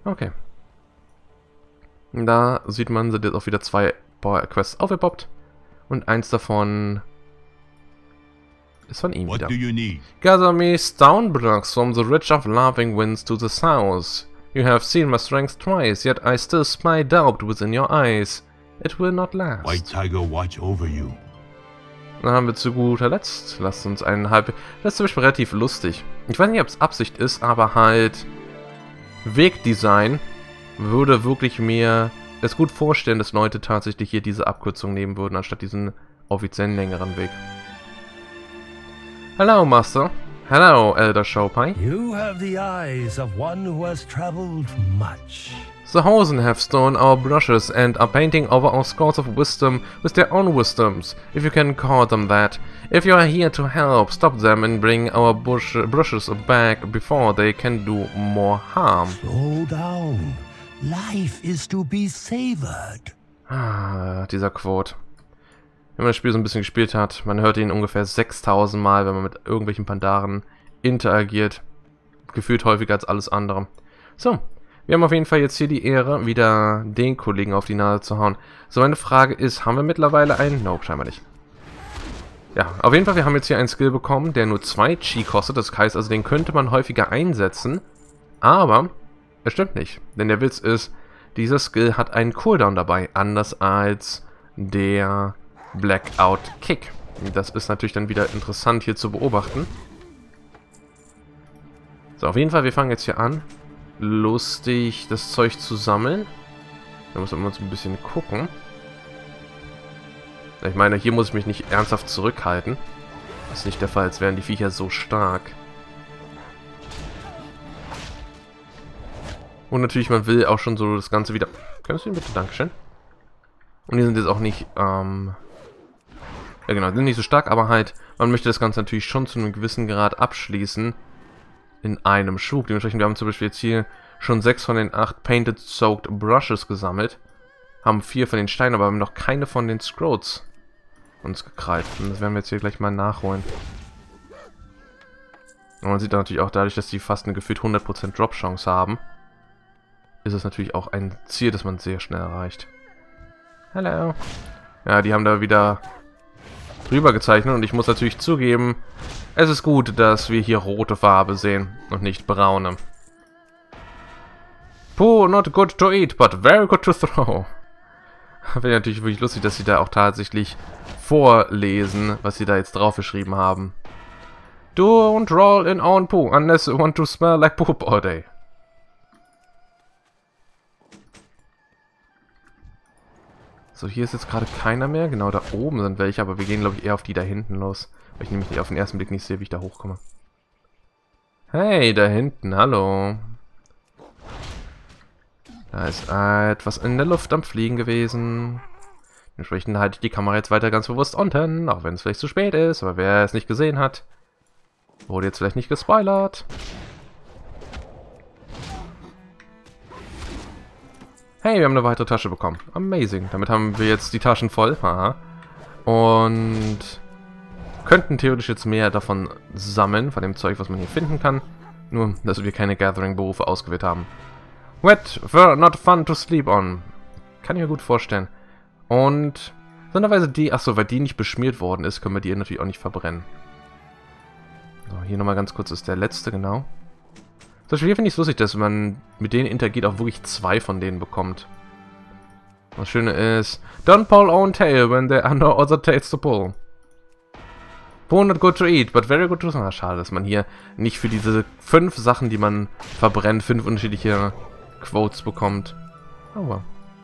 Okay. Da sieht man, sind jetzt auch wieder 2 Power-Quests aufgepoppt. Und eins davon ist von ihm wieder. Gather me stone blocks from the ridge of laughing winds to the south. You have seen my strength twice, yet I still spy doubt within your eyes. It will not last. White Tiger watch over you. Dann haben wir zu guter Letzt, lasst uns einen halb... Das ist zum Beispiel relativ lustig. Ich weiß nicht, ob es Absicht ist, aber halt... Wegdesign würde wirklich mir es gut vorstellen, dass Leute tatsächlich hier diese Abkürzung nehmen würden, anstatt diesen offiziellen längeren Weg. Hello, Master. Hello, Elder Showpie. You have the eyes of one who has traveled much. The Hosen have stolen our brushes and are painting over our scrolls of wisdom with their own wisdoms, if you can call them that. If you are here to help, stop them and bring our brushes back before they can do more harm. Slow down. Life is to be savored. Ah, dieser Quote. Wenn man das Spiel so ein bisschen gespielt hat, man hört ihn ungefähr 6000 Mal, wenn man mit irgendwelchen Pandaren interagiert. Gefühlt häufiger als alles andere. So, wir haben auf jeden Fall jetzt hier die Ehre, wieder den Kollegen auf die Nase zu hauen. So, meine Frage ist, haben wir mittlerweile einen? Nope, scheinbar nicht. Ja, auf jeden Fall, wir haben jetzt hier einen Skill bekommen, der nur 2 Chi kostet. Das heißt also, den könnte man häufiger einsetzen. Aber, es stimmt nicht. Denn der Witz ist, dieser Skill hat einen Cooldown dabei. Anders als der Blackout Kick. Das ist natürlich dann wieder interessant hier zu beobachten. So, auf jeden Fall, wir fangen jetzt hier an. Lustig, das Zeug zu sammeln. Da müssen wir uns ein bisschen gucken. Ich meine, hier muss ich mich nicht ernsthaft zurückhalten. Das ist nicht der Fall, als wären die Viecher so stark. Und natürlich, man will auch schon so das Ganze wieder... Könntest du ihn bitte? Dankeschön. Und die sind jetzt auch nicht, ja genau, sind nicht so stark, aber halt, man möchte das Ganze natürlich schon zu einem gewissen Grad abschließen. In einem Schub. Dementsprechend, wir haben zum Beispiel jetzt hier schon 6 von den 8 Painted Soaked Brushes gesammelt. Haben 4 von den Steinen, aber haben noch keine von den Scrolls uns gekrallt. Und das werden wir jetzt hier gleich mal nachholen. Und man sieht natürlich auch dadurch, dass die fast eine gefühlt 100% Drop-Chance haben, ist es natürlich auch ein Ziel, das man sehr schnell erreicht. Hallo. Ja, die haben da wieder drüber gezeichnet und ich muss natürlich zugeben, es ist gut, dass wir hier rote Farbe sehen und nicht braune. Poo, not good to eat, but very good to throw. Wäre natürlich wirklich lustig, dass sie da auch tatsächlich vorlesen, was sie da jetzt draufgeschrieben haben. Don't roll in own poo unless you want to smell like poop all day. So, hier ist jetzt gerade keiner mehr. Genau, da oben sind welche, aber wir gehen, glaube ich, eher auf die da hinten los. Weil ich nämlich auf den ersten Blick nicht sehe, wie ich da hochkomme. Hey, da hinten, hallo. Da ist etwas in der Luft am Fliegen gewesen. Dementsprechend halte ich die Kamera jetzt weiter ganz bewusst unten, auch wenn es vielleicht zu spät ist. Aber wer es nicht gesehen hat, wurde jetzt vielleicht nicht gespoilert. Hey, wir haben eine weitere Tasche bekommen. Amazing. Damit haben wir jetzt die Taschen voll. Haha. Und könnten theoretisch jetzt mehr davon sammeln, von dem Zeug, was man hier finden kann. Nur, dass wir keine Gathering-Berufe ausgewählt haben. Wet, not fun to sleep on. Kann ich mir gut vorstellen. Und sonderweise die, achso, weil die nicht beschmiert worden ist, können wir die natürlich auch nicht verbrennen. So, hier nochmal ganz kurz ist der letzte, genau. Zum Beispiel hier finde ich es lustig, dass man mit denen interagiert auch wirklich 2 von denen bekommt. Das Schöne ist, don't pull own tail when there are no other tails to pull. Poor not good to eat, but very good to... Ah, schade, dass man hier nicht für diese 5 Sachen, die man verbrennt, 5 unterschiedliche Quotes bekommt. Aber...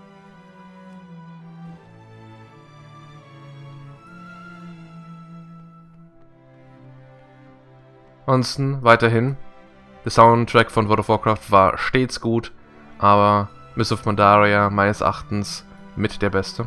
Ansonsten, weiterhin, der Soundtrack von World of Warcraft war stets gut, aber Mists of Pandaria meines Erachtens mit der beste.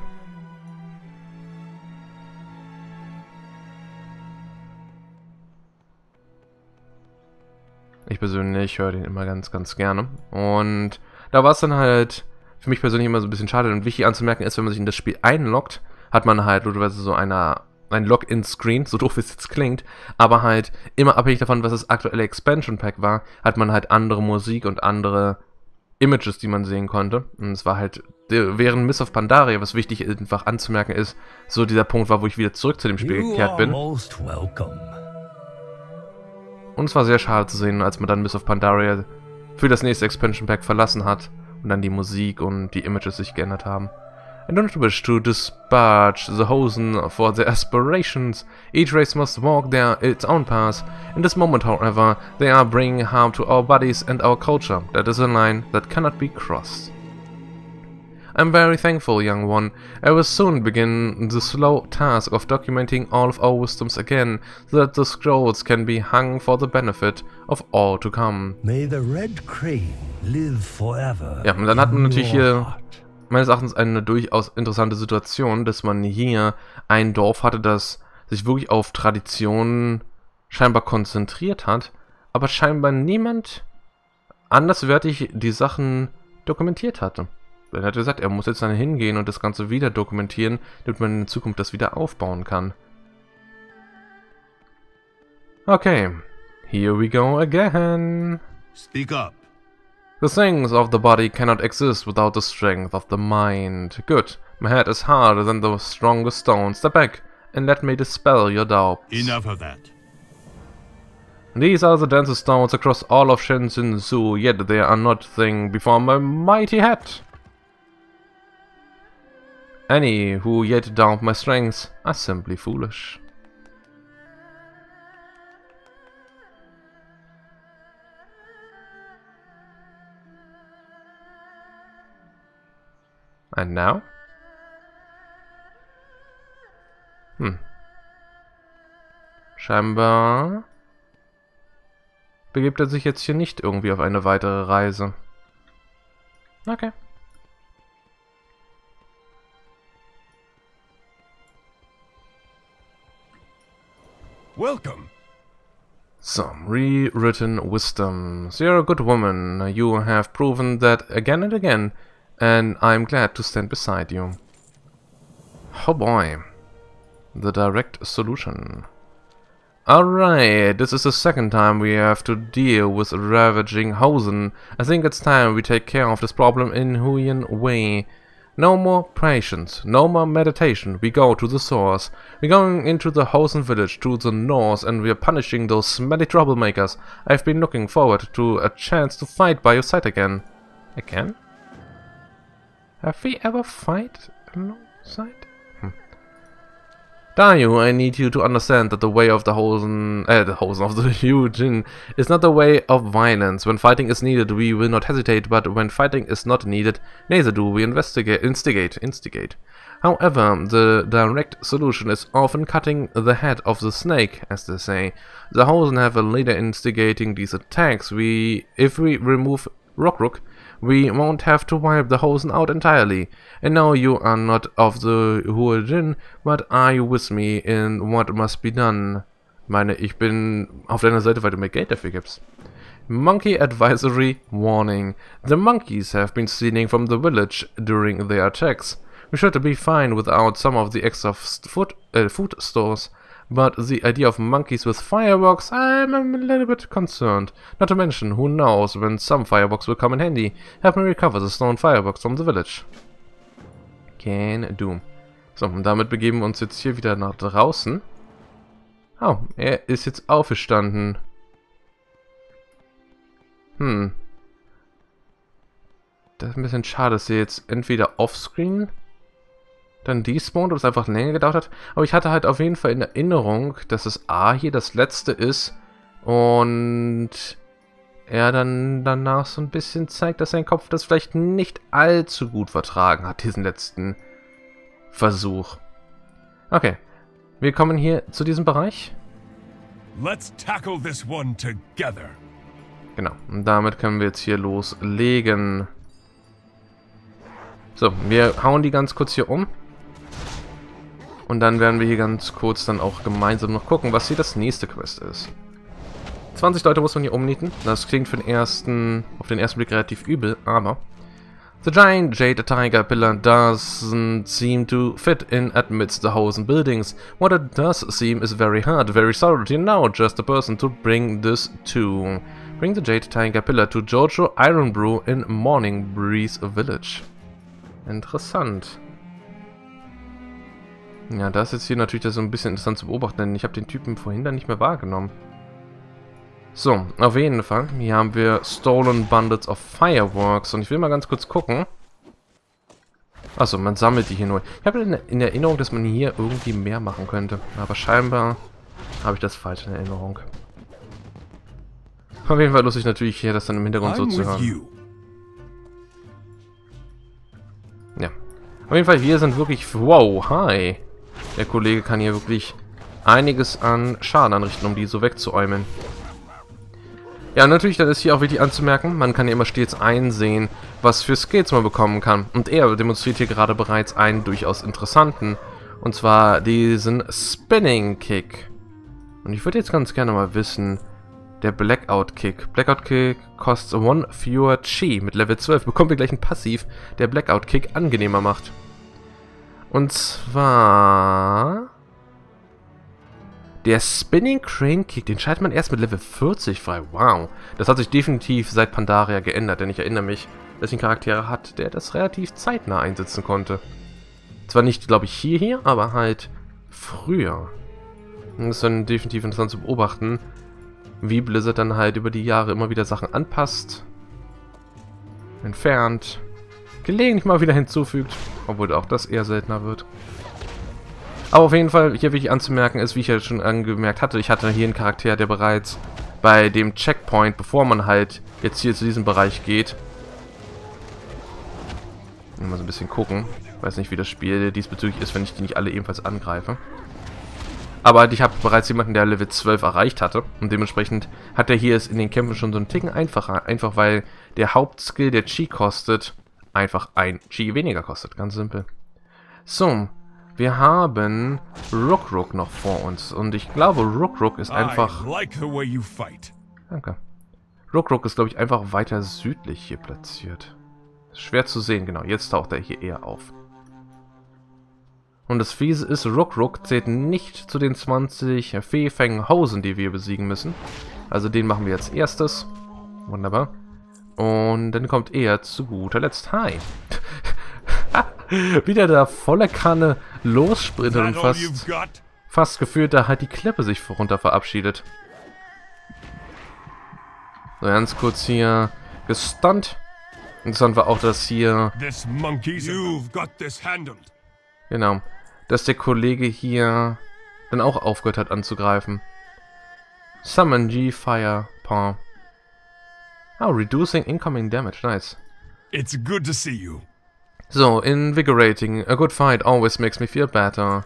Ich persönlich höre den immer ganz, ganz gerne. Und da war es dann halt für mich persönlich immer so ein bisschen schade. Und wichtig anzumerken ist, wenn man sich in das Spiel einloggt, hat man halt logischerweise so ein Login-Screen, so doof wie es jetzt klingt, aber halt immer abhängig davon, was das aktuelle Expansion Pack war, hat man halt andere Musik und andere Images, die man sehen konnte. Und es war halt, während Mists of Pandaria, was wichtig einfach anzumerken ist, so dieser Punkt war, wo ich wieder zurück zu dem Spiel gekehrt bin. Most welcome. Und es war sehr schade zu sehen, als man dann Mists of Pandaria für das nächste Expansion Pack verlassen hat und dann die Musik und die Images sich geändert haben. I don't wish to dispatch the Hosen for their aspirations. Each race must walk its own path. In this moment, however, they are bringing harm to our bodies and our culture. That is a line that cannot be crossed. I'm very thankful, young one. I will soon begin the slow task of documenting all of our wisdoms again, so that the scrolls can be hung for the benefit of all to come. May the red crane live forever. Ja, und dann hat man natürlich in your hier heart. meines Erachtens eine durchaus interessante Situation, dass man hier ein Dorf hatte, das sich wirklich auf Traditionen scheinbar konzentriert hat, aber scheinbar niemand anderswertig die Sachen dokumentiert hatte. Er hat gesagt, er muss jetzt dann hingehen und das Ganze wieder dokumentieren, damit man in Zukunft das wieder aufbauen kann. Okay, here we go again. Speak up. The things of the body cannot exist without the strength of the mind. Good. My head is harder than the strongest stone. Step back and let me dispel your doubts. Enough of that. These are the densest stones across all of Shenzhen Zoo, yet they are not thing before my mighty head. Any who yet doubt my strength are simply foolish. And now? Scheinbar begibt er sich jetzt hier nicht irgendwie auf eine weitere Reise. Okay. Welcome. Some rewritten wisdoms. You're a good woman. You have proven that again and again, and I'm glad to stand beside you. Oh boy. The direct solution. Alright, this is the second time we have to deal with ravaging Hosen. I think it's time we take care of this problem in Huiyan way. No more patience, no more meditation, we go to the source. We're going into the Hosen village to the north and we're punishing those smelly troublemakers. I've been looking forward to a chance to fight by your side again. Again? Have we ever fight alongside? Dayu, I need you to understand that the way of the Hosen of the Yujin is not the way of violence. When fighting is needed, we will not hesitate, but when fighting is not needed, neither do we instigate. However, the direct solution is often cutting the head of the snake, as they say. The Hosen have a leader instigating these attacks. If we remove Rock, we won't have to wipe the Hosen out entirely. And now you are not of the Huajin, but are you with me in what must be done? Meine, ich bin auf deiner Seite, weil du mir Geld dafür gibst. Monkey Advisory Warning. The monkeys have been stealing from the village during their attacks. We should be fine without some of the extra food stores. But the idea of monkeys with fireworks, I'm a little bit concerned. Not to mention, who knows when some fireworks will come in handy. Help me recover the stolen fireworks from the village. Can do. So, und damit begeben wir uns jetzt hier wieder nach draußen. Oh, er ist jetzt aufgestanden. Das ist ein bisschen schade, dass er jetzt entweder offscreen dann despawnt, oder es einfach länger gedauert hat. Aber ich hatte halt auf jeden Fall in Erinnerung, dass es A hier das letzte ist und er dann danach so ein bisschen zeigt, dass sein Kopf das vielleicht nicht allzu gut vertragen hat, diesen letzten Versuch. Okay, wir kommen hier zu diesem Bereich. Let's tackle this one together. Genau, und damit können wir jetzt hier loslegen. So, wir hauen die ganz kurz hier um. Und dann werden wir hier ganz kurz dann auch gemeinsam noch gucken, was hier das nächste Quest ist. 20 Leute muss man hier umnieten. Das klingt auf den ersten Blick relativ übel, aber... The giant jade tiger pillar doesn't seem to fit in amidst the Hosen buildings. What it does seem is very hard, very solid. You're now just the person to bring this to. Bring the Jade Tiger Pillar to Jojo Iron Brew in Morning Breeze Village. Interessant. Ja, da ist jetzt hier natürlich das so ein bisschen interessant zu beobachten, denn ich habe den Typen vorhin dann nicht mehr wahrgenommen. So, auf jeden Fall. Hier haben wir Stolen Bundles of Fireworks. Und ich will mal ganz kurz gucken. Achso, man sammelt die hier nur. Ich habe in Erinnerung, dass man hier irgendwie mehr machen könnte. Aber scheinbar habe ich das falsch in Erinnerung. Auf jeden Fall lustig natürlich hier, das dann im Hintergrund so zu hören. Ja. Auf jeden Fall, hier sind wirklich... Wow, hi. Der Kollege kann hier wirklich einiges an Schaden anrichten, um die so wegzuäumeln. Ja, und natürlich, dann ist hier auch wichtig anzumerken, man kann ja immer stets einsehen, was für Skills man bekommen kann. Und er demonstriert hier gerade bereits einen durchaus interessanten. Und zwar diesen Spinning Kick. Und ich würde jetzt ganz gerne mal wissen, der Blackout Kick. Blackout Kick kostet 1 fewer Chi. Mit Level 12 bekommen wir gleich einen Passiv, der Blackout Kick angenehmer macht. Und zwar... Der Spinning Crane Kick, den schaltet man erst mit Level 40 frei. Wow. Das hat sich definitiv seit Pandaria geändert, denn ich erinnere mich, dass ich einen Charakter hat, der das relativ zeitnah einsetzen konnte. Zwar nicht, glaube ich, hier, aber halt früher. Und das ist dann definitiv interessant zu beobachten, wie Blizzard dann halt über die Jahre immer wieder Sachen anpasst, entfernt, gelegentlich mal wieder hinzufügt, obwohl auch das eher seltener wird. Aber auf jeden Fall, hier wichtig anzumerken ist, wie ich ja schon angemerkt hatte, ich hatte hier einen Charakter, der bereits bei dem Checkpoint, bevor man halt jetzt hier zu diesem Bereich geht, mal so ein bisschen gucken, ich weiß nicht, wie das Spiel diesbezüglich ist, wenn ich die nicht alle ebenfalls angreife. Aber ich habe bereits jemanden, der Level 12 erreicht hatte. Und dementsprechend hat er hier es in den Kämpfen schon so einen Ticken einfacher. Einfach weil der Hauptskill, der Chi kostet, einfach ein Chi weniger kostet. Ganz simpel. So, wir haben Rook noch vor uns. Und ich glaube, Rook ist einfach... Danke. Rook ist, glaube ich, einfach weiter südlich hier platziert. Schwer zu sehen, genau. Jetzt taucht er hier eher auf. Und das Fiese ist, Rook zählt nicht zu den 20 Feenhausen, die wir besiegen müssen. Also den machen wir als erstes. Wunderbar. Und dann kommt er zu guter Letzt. Hi. Wieder da volle Kanne lossprintet und fast gefühlt da halt die Klippe sich runter verabschiedet. So, ganz kurz hier gestunt. Interessant war auch, dass hier... Genau. Dass der Kollege hier dann auch aufgehört hat anzugreifen. Summon G Fire Paw. Oh, reducing incoming damage. Nice. It's good to see you. So, invigorating. A good fight always makes me feel better.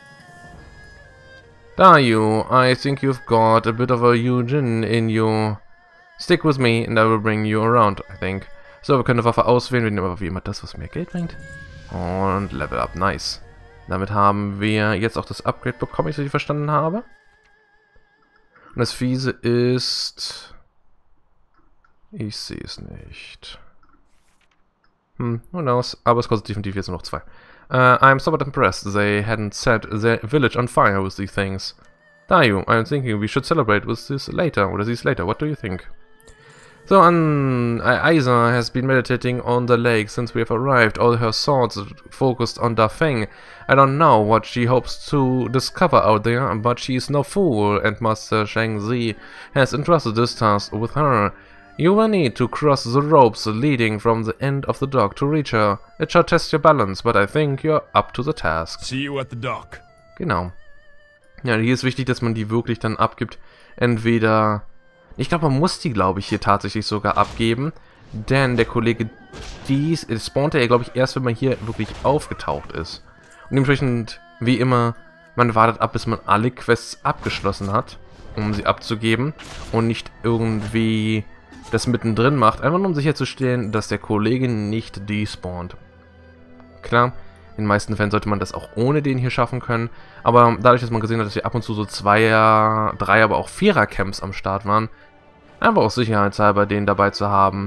Dayu, I think you've got a bit of a Yujin in you. Stick with me and I will bring you around, I think. So, wir können eine Waffe auswählen. Wir nehmen aber wie immer das, was mehr Geld bringt. Und Level Up, nice. Damit haben wir jetzt auch das Upgrade bekommen, wenn ich es richtig verstanden habe. Und das Fiese ist... Ich sehe es nicht. Who knows? Aber es kostet definitiv jetzt nur noch 2. I'm somewhat impressed. They hadn't set their village on fire with these things. Dayu, I'm thinking we should celebrate with this later. Or these later. What do you think? So, Aiza has been meditating on the lake since we have arrived. All her thoughts focused on Dafeng. I don't know what she hopes to discover out there, but she is no fool, and Master Shang Zi has entrusted this task with her. You will need to cross the ropes leading from the end of the dock to reach her. It shall test your balance, but I think you're up to the task. See you at the dock. Genau. Ja, hier ist wichtig, dass man die wirklich dann abgibt. Entweder... Ich glaube, man muss die, glaube ich, hier tatsächlich sogar abgeben. Denn der Kollege, spawnt ja, glaube ich, erst, wenn man hier wirklich aufgetaucht ist. Und dementsprechend, wie immer, man wartet ab, bis man alle Quests abgeschlossen hat, um sie abzugeben. Und nicht irgendwie das mittendrin macht, einfach nur um sicherzustellen, dass der Kollege nicht despawnt. Klar, in den meisten Fällen sollte man das auch ohne den hier schaffen können. Aber dadurch, dass man gesehen hat, dass hier ab und zu so 2er, 3er, aber auch 4er Camps am Start waren, einfach aus sicherheitshalber den dabei zu haben.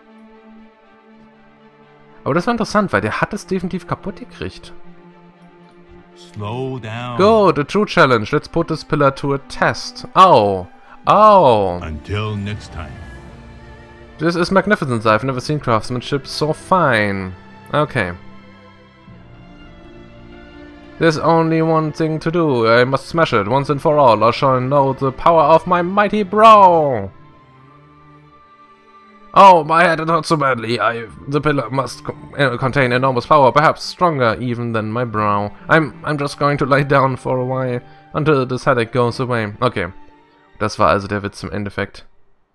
Aber das war interessant, weil der hat es definitiv kaputt gekriegt. Slow down. Good, a true challenge. Let's put this pillar to a test. Oh. Oh. Until next time. This is magnificent. I've never seen craftsmanship so fine. Okay. There's only one thing to do. I must smash it once and for all. I shall know the power of my mighty brow. Oh, my head hurts so badly. The pillar must contain enormous power, perhaps stronger even than my brow. I'm just going to lie down for a while until this headache goes away. Okay, das war also der Witz im Endeffekt.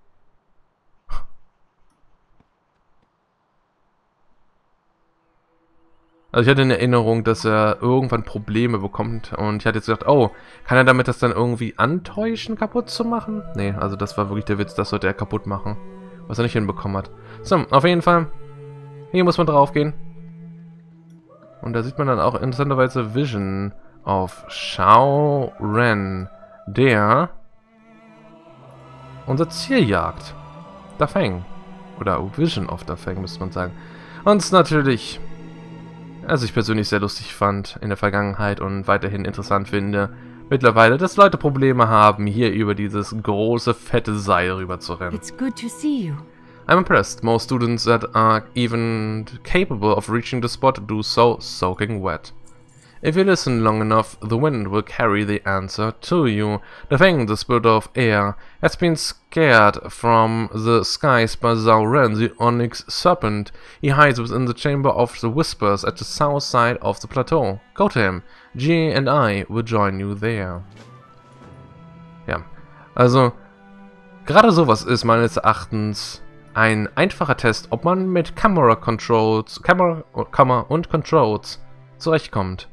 Also ich hatte in Erinnerung, dass er irgendwann Probleme bekommt und ich hatte jetzt gedacht, oh, kann er damit das dann irgendwie antäuschen, kaputt zu machen? Nee, also das war wirklich der Witz, das sollte er kaputt machen. Was er nicht hinbekommen hat. So, auf jeden Fall. Hier muss man drauf gehen. Und da sieht man dann auch interessanterweise Vision auf Shao Ren, der unser Ziel jagt. Da Feng. Oder Vision of Da Feng, müsste man sagen. Und natürlich, also ich persönlich sehr lustig fand in der Vergangenheit und weiterhin interessant finde, mittlerweile, dass Leute Probleme haben, hier über dieses große, fette Seil rüber zu rennen. It's good to see you. I'm impressed. Most students that are even capable of reaching the spot do so soaking wet. If you listen long enough, the wind will carry the answer to you. The Feng, the spirit of air, has been scared from the skies by Zhao Ren, the onyx serpent. He hides within the chamber of the whispers at the south side of the plateau. Go to him. Jie and I will join you there. Ja, also gerade sowas ist meines Erachtens ein einfacher Test, ob man mit Camera und Controls zurechtkommt.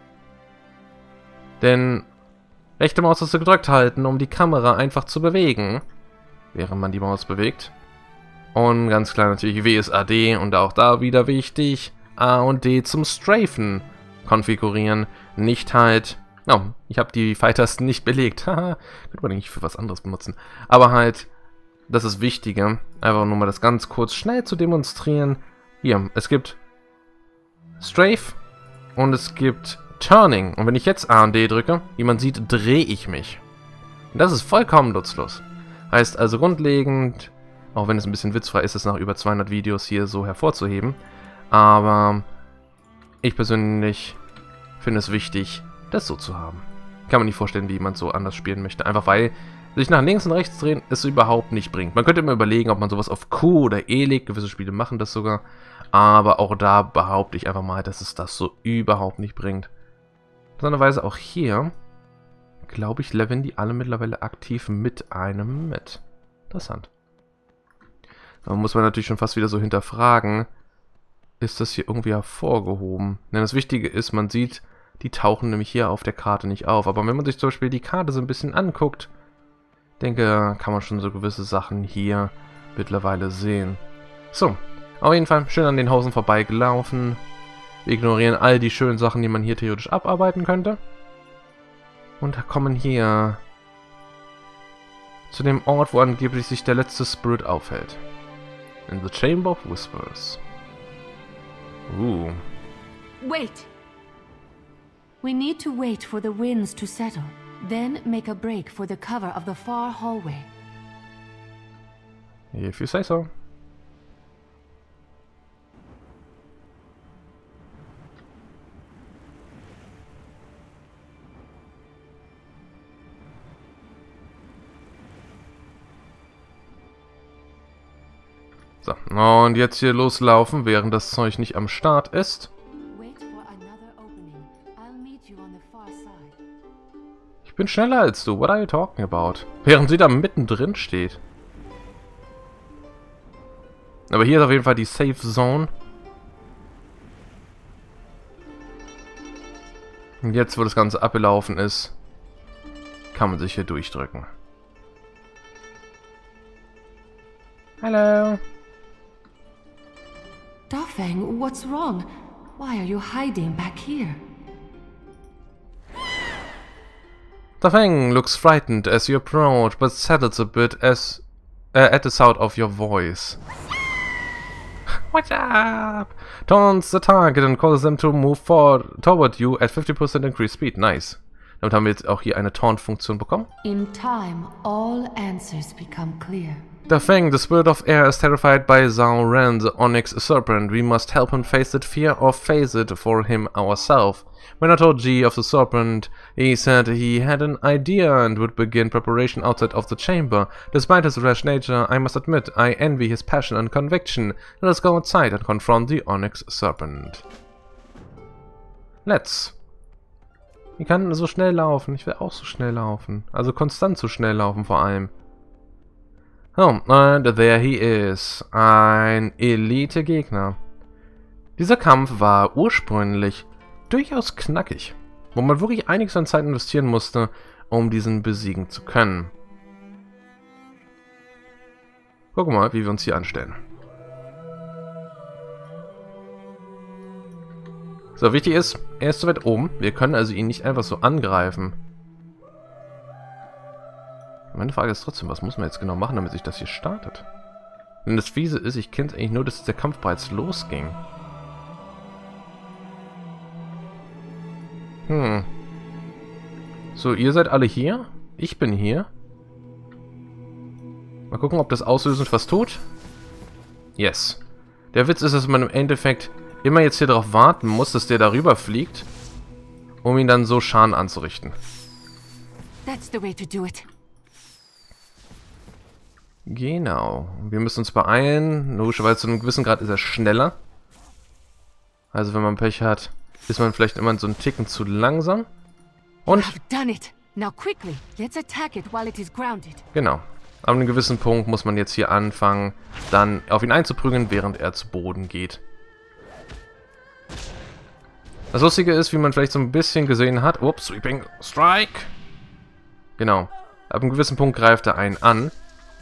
Denn rechte Maustaste gedrückt halten, um die Kamera einfach zu bewegen, während man die Maus bewegt. Und ganz klar natürlich WSAD und auch da wieder wichtig, A und D zum Strafen konfigurieren, nicht halt... Oh, ich habe die Pfeiltasten nicht belegt. Haha, könnte man eigentlich für was anderes benutzen. Aber halt, das ist wichtiger, einfach nur mal das ganz kurz schnell zu demonstrieren. Hier, es gibt Strafe und es gibt Turning. Und wenn ich jetzt A und D drücke, wie man sieht, drehe ich mich. Und das ist vollkommen nutzlos. Heißt also grundlegend, auch wenn es ein bisschen witzfrei ist, es nach über 200 Videos hier so hervorzuheben. Aber ich persönlich finde es wichtig, das so zu haben. Kann man nicht vorstellen, wie man so anders spielen möchte. Einfach weil sich nach links und rechts drehen es überhaupt nicht bringt. Man könnte immer überlegen, ob man sowas auf Q oder E legt. Gewisse Spiele machen das sogar. Aber auch da behaupte ich einfach mal, dass es das so überhaupt nicht bringt. Interessanterweise auch hier, glaube ich, leveln die alle mittlerweile aktiv mit einem mit. Interessant. Da muss man natürlich schon fast wieder so hinterfragen, ist das hier irgendwie hervorgehoben? Denn das Wichtige ist, man sieht, die tauchen nämlich hier auf der Karte nicht auf. Aber wenn man sich zum Beispiel die Karte so ein bisschen anguckt, denke, kann man schon so gewisse Sachen hier mittlerweile sehen. So, auf jeden Fall schön an den Hausen vorbeigelaufen. Wir ignorieren all die schönen Sachen, die man hier theoretisch abarbeiten könnte. Und kommen hier zu dem Ort, wo angeblich sich der letzte Spirit aufhält. In the Chamber of Whispers. Wait! We need to wait for the winds to settle, then make a break for the cover of the far hallway. If you say so. So, und jetzt hier loslaufen, während das Zeug nicht am Start ist. Ich bin schneller als du. What are you talking about? Während sie da mittendrin steht. Aber hier ist auf jeden Fall die Safe Zone. Und jetzt, wo das Ganze abgelaufen ist, kann man sich hier durchdrücken. Hallo. Da Feng, what's wrong? Why are you hiding back here? Da Feng looks frightened as you approach, but settles a bit as at the sound of your voice. What's up? Taunts the target and causes them to move forward toward you at 50% increased speed. Nice. Damit haben wir jetzt auch hier eine Taunt-Funktion bekommen. In time, all answers become clear. The Fang, the spirit of air, is terrified by Zhao Ren, the onyx serpent. We must help him face that fear or face it for him ourselves. When I told Ji of the serpent, he said he had an idea and would begin preparation outside of the chamber. Despite his rash nature, I must admit, I envy his passion and conviction. Let us go outside and confront the onyx serpent. Let's. Ich kann so schnell laufen. Ich will auch so schnell laufen. Also konstant so schnell laufen vor allem. Oh, and there he is. Ein Elite-Gegner. Dieser Kampf war ursprünglich durchaus knackig, wo man wirklich einiges an Zeit investieren musste, um diesen besiegen zu können. Gucken wir mal, wie wir uns hier anstellen. So, wichtig ist, er ist so weit oben. Wir können also ihn nicht einfach so angreifen. Meine Frage ist trotzdem, was muss man jetzt genau machen, damit sich das hier startet? Denn das Fiese ist, ich kenne es eigentlich nur, dass der Kampf bereits losging. So, ihr seid alle hier. Ich bin hier. Mal gucken, ob das auslösend was tut. Yes. Der Witz ist, dass man im Endeffekt immer jetzt hier darauf warten muss, dass der darüber fliegt, um ihn dann so Schaden anzurichten. That's the way to do it. Genau. Wir müssen uns beeilen. Logischerweise zu einem gewissen Grad ist er schneller. Also wenn man Pech hat, ist man vielleicht immer so einen Ticken zu langsam. Und I've done it. Now quickly, let's attack it while it is grounded. genau. Ab einem gewissen Punkt muss man jetzt hier anfangen, dann auf ihn einzuprügeln, während er zu Boden geht. Das Lustige ist, wie man vielleicht so ein bisschen gesehen hat. Ups, Sweeping Strike. Genau. Ab einem gewissen Punkt greift er einen an.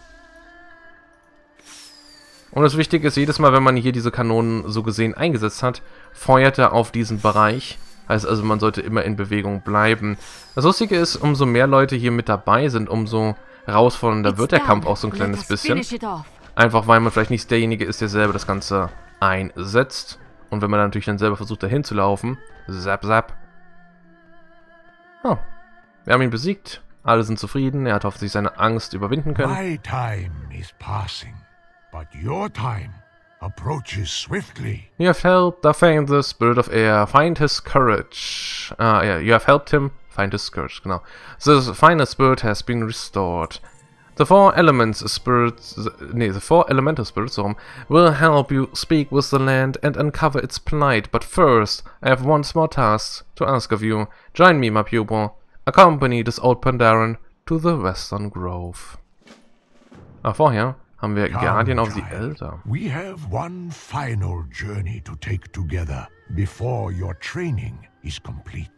Und das Wichtige ist, jedes Mal, wenn man hier diese Kanonen so gesehen eingesetzt hat, feuert er auf diesen Bereich. Heißt also, man sollte immer in Bewegung bleiben. Das Lustige ist, umso mehr Leute hier mit dabei sind, umso herausfordernder wird der Kampf auch so ein kleines bisschen. Einfach weil man vielleicht nicht derjenige ist, der selber das Ganze einsetzt. Und wenn man natürlich dann selber versucht, dahin zu laufen, zap, zap. Oh, wir haben ihn besiegt. Alle sind zufrieden. Er hat hoffentlich seine Angst überwinden können. My time is passing, but your time approaches swiftly. You have helped the Fang, the spirit of air, find his courage. Yeah, you have helped him find his courage, genau. The final spirit has been restored. The four elemental spirits will help you speak with the land and uncover its plight. But first, I have one small task to ask of you. Join me, my pupil. Accompany this old Pandaren to the Western Grove. Vorher haben wir Guardian of the Elder. We have one final journey to take together before your training is complete.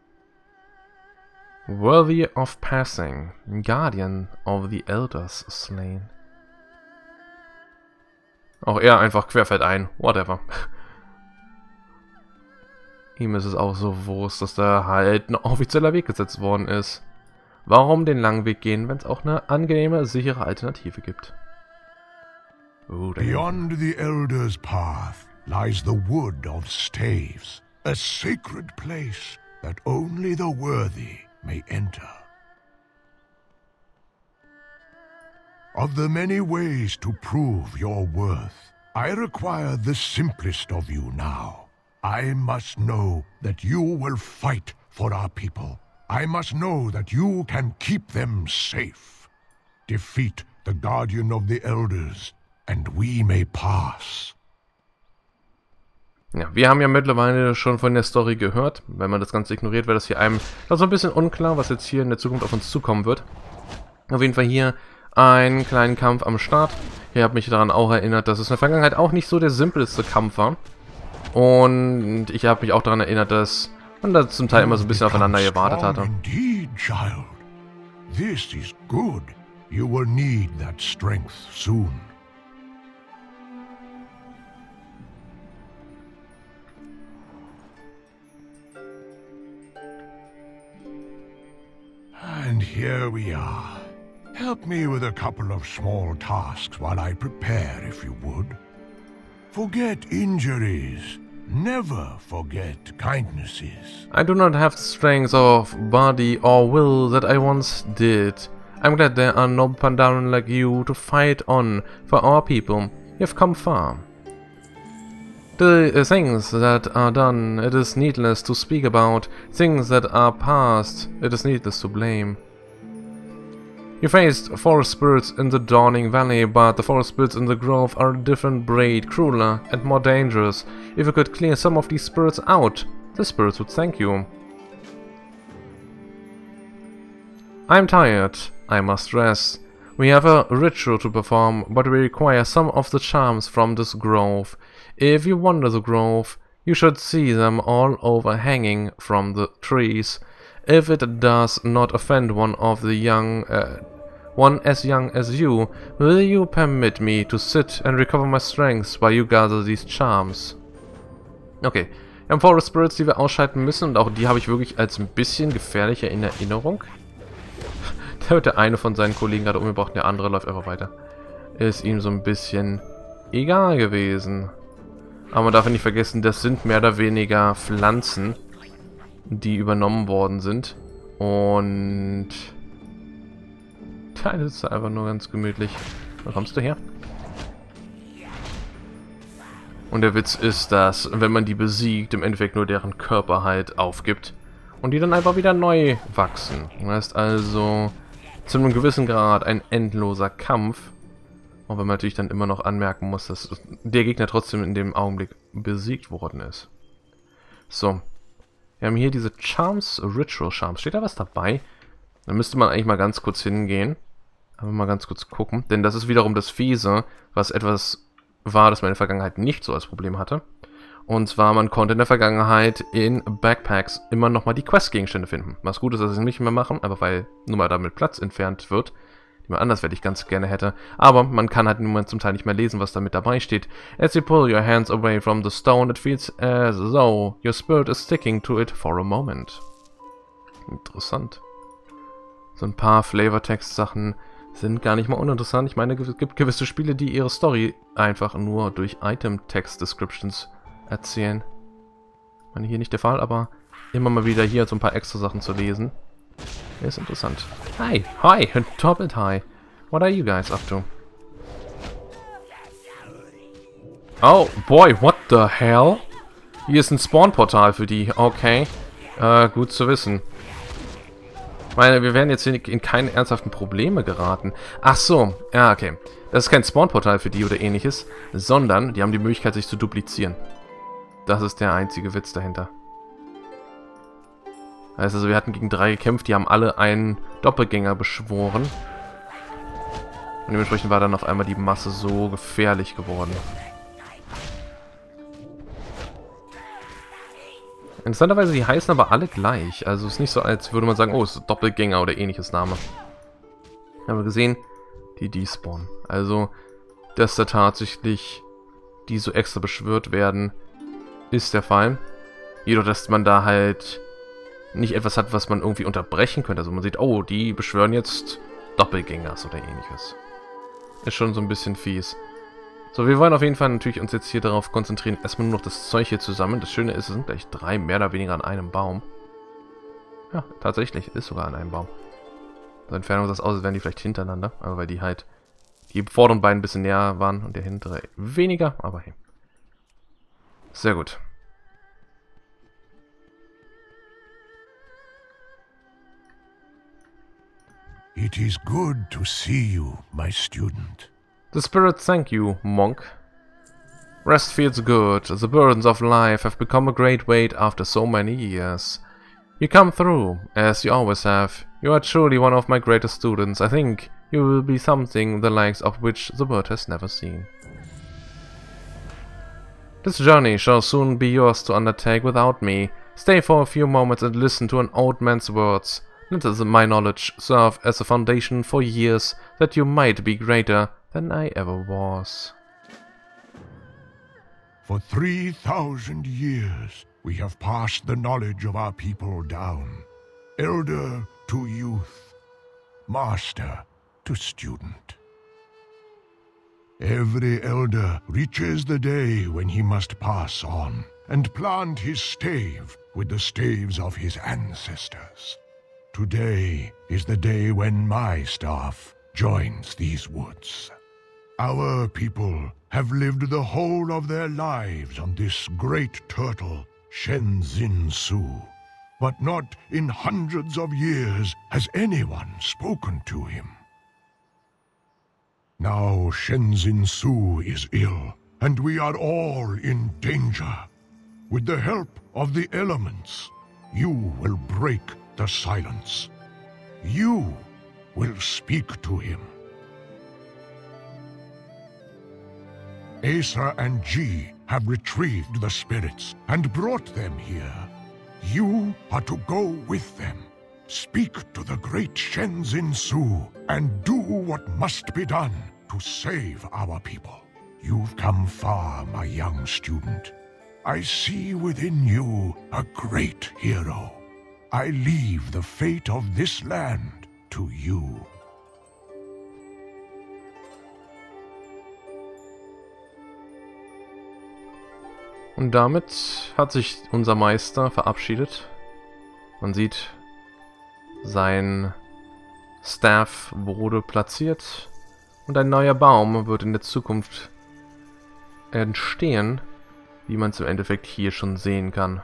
Worthy of passing, Guardian of the Elders slain. Auch er einfach querfeldein, whatever. Ihm ist es auch so Wurst, dass da halt ein offizieller Weg gesetzt worden ist. Warum den langen Weg gehen, wenn es auch eine angenehme, sichere Alternative gibt? Beyond the Elder's path lies the Wood of Staves, a sacred place that only the worthy may enter. Of the many ways to prove your worth, I require the simplest of you now. I must know that you will fight for our people. I must know that you can keep them safe. Defeat the Guardian of the Elders, and we may pass. Ja, wir haben ja mittlerweile schon von der Story gehört. Wenn man das Ganze ignoriert, wäre das hier einem so ein bisschen unklar, was jetzt hier in der Zukunft auf uns zukommen wird. Auf jeden Fall hier einen kleinen Kampf am Start. Ich habe mich daran auch erinnert, dass es in der Vergangenheit auch nicht so der simpelste Kampf war. Und ich habe mich auch daran erinnert, dass man da zum Teil immer so ein bisschen aufeinander gewartet hatte. Indeed, child. This is good. You will need that strength soon. And here we are. Help me with a couple of small tasks while I prepare, if you would. Forget injuries. Never forget kindnesses. I do not have the strength of body or will that I once did. I'm glad there are no Pandaren like you to fight on for our people. You've come far. The things that are done, it is needless to speak about. Things that are past, it is needless to blame. You faced forest spirits in the Dawning Valley, but the forest spirits in the Grove are a different breed, crueler and more dangerous. If you could clear some of these spirits out, the spirits would thank you. I'm tired. I must rest. We have a ritual to perform, but we require some of the charms from this grove. If you wander the grove, you should see them all over hanging from the trees. If it does not offend one of the young, one as young as you, will you permit me to sit and recover my strength while you gather these charms? Okay, wir haben Forest Spirits, die wir ausschalten müssen, und auch die habe ich wirklich als ein bisschen gefährlicher in Erinnerung. Da wird der eine von seinen Kollegen gerade umgebracht, der andere läuft einfach weiter. Ist ihm so ein bisschen egal gewesen. Aber man darf nicht vergessen, das sind mehr oder weniger Pflanzen, die übernommen worden sind. Und da sitzt er einfach nur ganz gemütlich. Wo kommst du her? Und der Witz ist, dass, wenn man die besiegt, im Endeffekt nur deren Körper halt aufgibt. Und die dann einfach wieder neu wachsen. Das ist also zu einem gewissen Grad ein endloser Kampf. Auch wenn man natürlich dann immer noch anmerken muss, dass der Gegner trotzdem in dem Augenblick besiegt worden ist. So. Wir haben hier diese Charms, Ritual Charms. Steht da was dabei? Da müsste man eigentlich mal ganz kurz hingehen. Aber mal ganz kurz gucken. Denn das ist wiederum das Fiese, was etwas war, das man in der Vergangenheit nicht so als Problem hatte. Und zwar, man konnte in der Vergangenheit in Backpacks immer nochmal die Quest-Gegenstände finden. Was gut ist, dass sie es nicht mehr machen, aber weil nun mal damit Platz entfernt wird, die man anderswertig ganz gerne hätte. Aber man kann halt nun mal zum Teil nicht mehr lesen, was da mit dabei steht. As you pull your hands away from the stone, it feels as though your spirit is sticking to it for a moment. Interessant. So ein paar Flavortext-Sachen sind gar nicht mal uninteressant. Ich meine, es gibt gewisse Spiele, die ihre Story einfach nur durch Item-Text-Descriptions erzählen. Ich meine, hier nicht der Fall, aber immer mal wieder hier so ein paar extra Sachen zu lesen. Ist interessant. Hi, hi, doppelt hi. What are you guys up to? Oh, boy, what the hell? Hier ist ein Spawn-Portal für die. Okay. Gut zu wissen. Ich meine, wir werden jetzt hier in keine ernsthaften Probleme geraten. Ach so, ja, okay. Das ist kein Spawn-Portal für die oder ähnliches, sondern die haben die Möglichkeit, sich zu duplizieren. Das ist der einzige Witz dahinter. Heißt also, wir hatten gegen 3 gekämpft, die haben alle einen Doppelgänger beschworen. Und dementsprechend war dann auf einmal die Masse so gefährlich geworden. Interessanterweise, die heißen aber alle gleich. Also es ist nicht so, als würde man sagen, oh, es ist Doppelgänger oder ähnliches Name. Haben wir gesehen, die despawnen. Also, dass da tatsächlich die so extra beschwört werden, ist der Fall. Jedoch, dass man da halt nicht etwas hat, was man irgendwie unterbrechen könnte. Also man sieht, oh, die beschwören jetzt Doppelgängers oder ähnliches. Ist schon so ein bisschen fies. So, wir wollen auf jeden Fall natürlich uns jetzt hier darauf konzentrieren, erstmal nur noch das Zeug hier zusammen. Das Schöne ist, es sind gleich 3 mehr oder weniger an einem Baum. Ja, tatsächlich, ist sogar an einem Baum. So, Entfernung sah es aus, als wären die vielleicht hintereinander, aber weil die halt, die vorderen beiden ein bisschen näher waren und der hintere weniger, aber hey. Sehr gut. It is good to see you, my student. The spirits thank you, monk. Rest feels good. The burdens of life have become a great weight after so many years. You come through, as you always have. You are truly one of my greatest students. I think you will be something the likes of which the world has never seen. This journey shall soon be yours to undertake without me. Stay for a few moments and listen to an old man's words. Let my knowledge serve as a foundation for years that you might be greater than I ever was. For 3,000 years, we have passed the knowledge of our people down. Elder to youth, master to student. Every elder reaches the day when he must pass on and plant his stave with the staves of his ancestors. Today is the day when my staff joins these woods. Our people have lived the whole of their lives on this great turtle, Shenzin Su. But not in hundreds of years has anyone spoken to him. Now Shenzin Su is ill, and we are all in danger. With the help of the elements, you will break the silence. You will speak to him. Asa and Ji have retrieved the spirits and brought them here. You are to go with them. Speak to the great Shenzin Su and do what must be done to save our people. You've come far, my young student. I see within you a great hero. I leave the fate of this land to you. Und damit hat sich unser Meister verabschiedet. Man sieht, sein Staff wurde platziert und ein neuer Baum wird in der Zukunft entstehen, wie man es im Endeffekt hier schon sehen kann.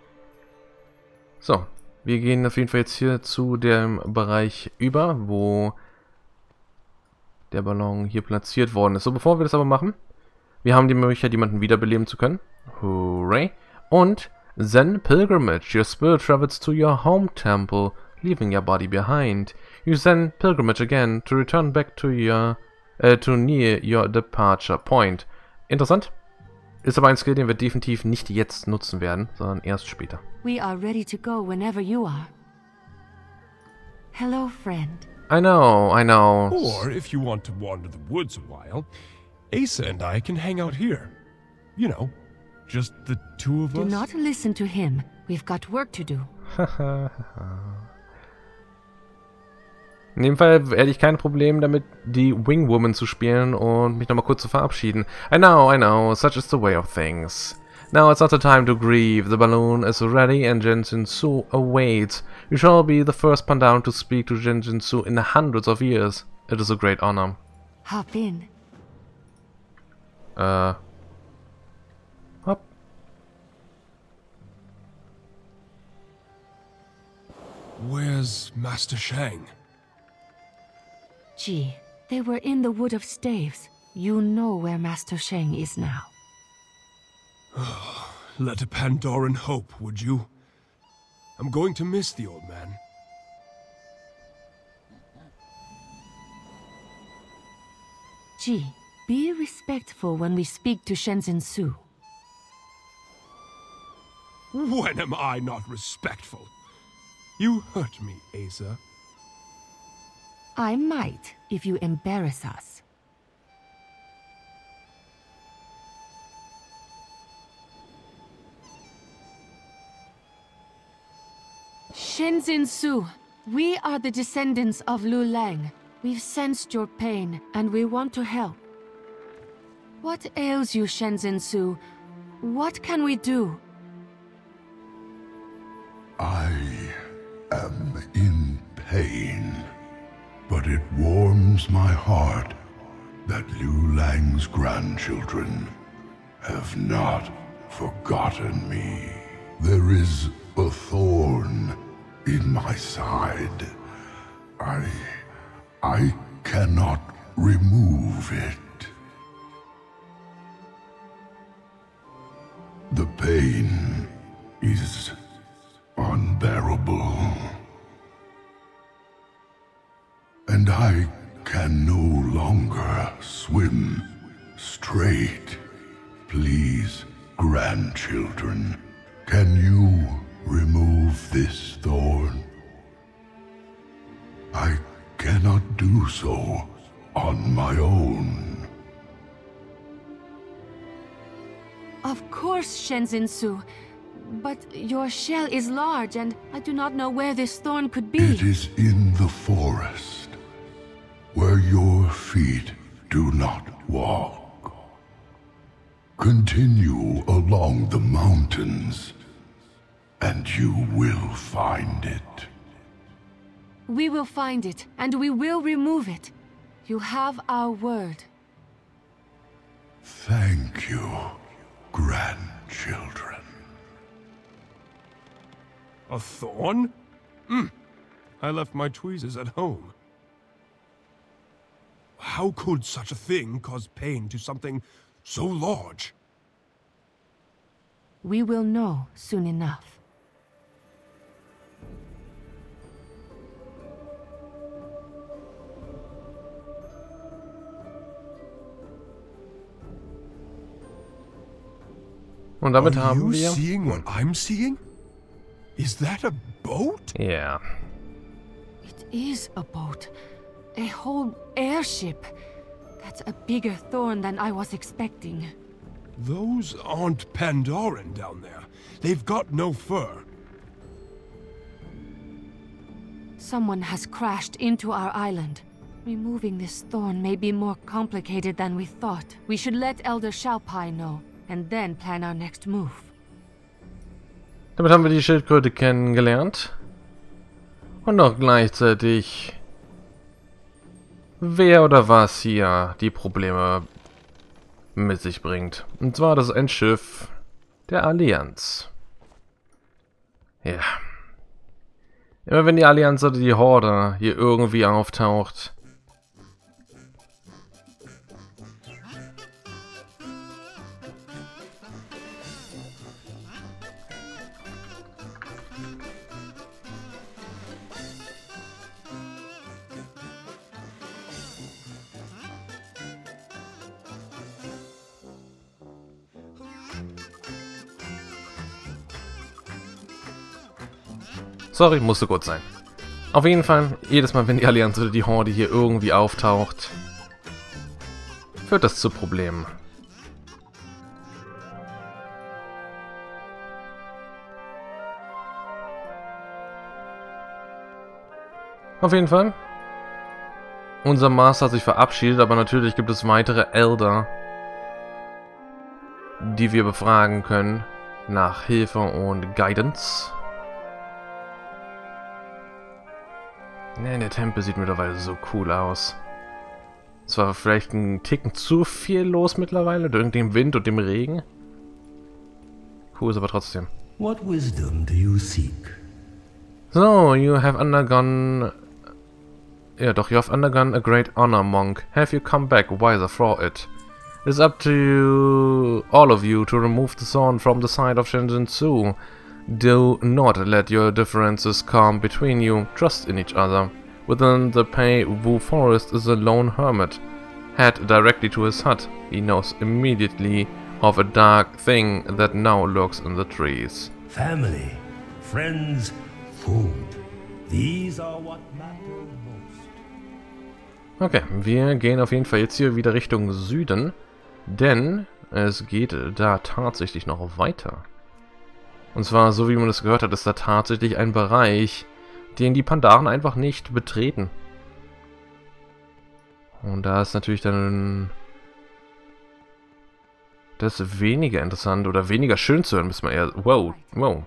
So, wir gehen auf jeden Fall jetzt hier zu dem Bereich über, wo der Ballon hier platziert worden ist. So, bevor wir das aber machen, wir haben die Möglichkeit, jemanden wiederbeleben zu können. Hooray! Und Zen Pilgrimage. Your spirit travels to your home temple, leaving your body behind. Use Zen Pilgrimage again to return back to your to near your departure point. Interessant. Ist aber ein Skill, den wir definitiv nicht jetzt nutzen werden, sondern erst später. We are ready to go whenever you are. Hello, friend. I know. Or if you want to wander the woods a while, Asa and I can hang out here. You know, just the two of us. Do not listen to him. We've got work to do. In dem Fall hätte ich kein Problem damit, die Wing Woman zu spielen und mich nochmal kurz zu verabschieden. I know, such is the way of things. Now it's not the time to grieve. The balloon is ready and Shenzin Su awaits. You shall be the first Pandaron to speak to Shenzin Su in hundreds of years. It is a great honor. Hop in. Hopp. Where's Master Shang? Ji, they were in the Wood of Staves. You know where Master Shang is now. Let a Pandoran hope, would you? I'm going to miss the old man. Ji, be respectful when we speak to Shenzin Su. When am I not respectful? You hurt me, Asa. I might, if you embarrass us. Shenzin Su, we are the descendants of Lu Lang. We've sensed your pain, and we want to help. What ails you, Shenzin Su? What can we do? I am in pain, but it warms my heart that Lu Lang's grandchildren have not forgotten me. There is a thorn in my side. I cannot remove it. The pain is unbearable, and I can no longer swim straight. Please, grandchildren, can you remove this thorn? I cannot do so on my own. Of course, Shenzin Su. But your shell is large, and I do not know where this thorn could be. It is in the forest, where your feet do not walk. Continue along the mountains, and you will find it. We will find it, and we will remove it. You have our word. Thank you, grandchildren. A thorn? I left my tweezers at home. How could such a thing cause pain to something so large? We will know soon enough. Und damit Are haben you wir... seeing what I'm seeing? Is that a boat? Ja. It is a boat. A whole airship. That's a bigger thorn than I was expecting. Those aren't Pandaren down there. They've got no fur. Someone has crashed into our island. Removing this thorn may be more complicated than we thought. We should let Elder Shalpai know, and then plan our next move. Damit haben wir die Schildkröte kennengelernt. Und auch gleichzeitig, wer oder was hier die Probleme mit sich bringt. Und zwar das ist ein Schiff der Allianz. Ja. Immer wenn die Allianz oder die Horde hier irgendwie auftaucht, sorry, musste kurz sein. Auf jeden Fall, jedes Mal, wenn die Allianz oder die Horde hier irgendwie auftaucht, führt das zu Problemen. Auf jeden Fall. Unser Master hat sich verabschiedet, aber natürlich gibt es weitere Elder, die wir befragen können nach Hilfe und Guidance. Ne, der Tempel sieht mittlerweile so cool aus. Es war vielleicht ein Ticken zu viel los mittlerweile, durch den Wind und dem Regen. Cool ist aber trotzdem. What wisdom do you seek? So, you have undergone... Ja doch, you have undergone a great honor, monk. Have you come back wiser for it? It is up to all of you to remove the thorn from the side of Shenzhen Su. Do not let your differences come between you. Trust in each other. Within the Pei Wu forest is a lone hermit. Head directly to his hut. He knows immediately of a dark thing that now lurks in the trees. Family, friends, food. These are what matter most. Okay, wir gehen auf jeden Fall jetzt hier wieder Richtung Süden, denn es geht da tatsächlich noch weiter. Und zwar, so wie man das gehört hat, ist da tatsächlich ein Bereich, den die Pandaren einfach nicht betreten. Und da ist natürlich dann das weniger interessant oder weniger schön zu hören, müssen wir eher... Wow, wow.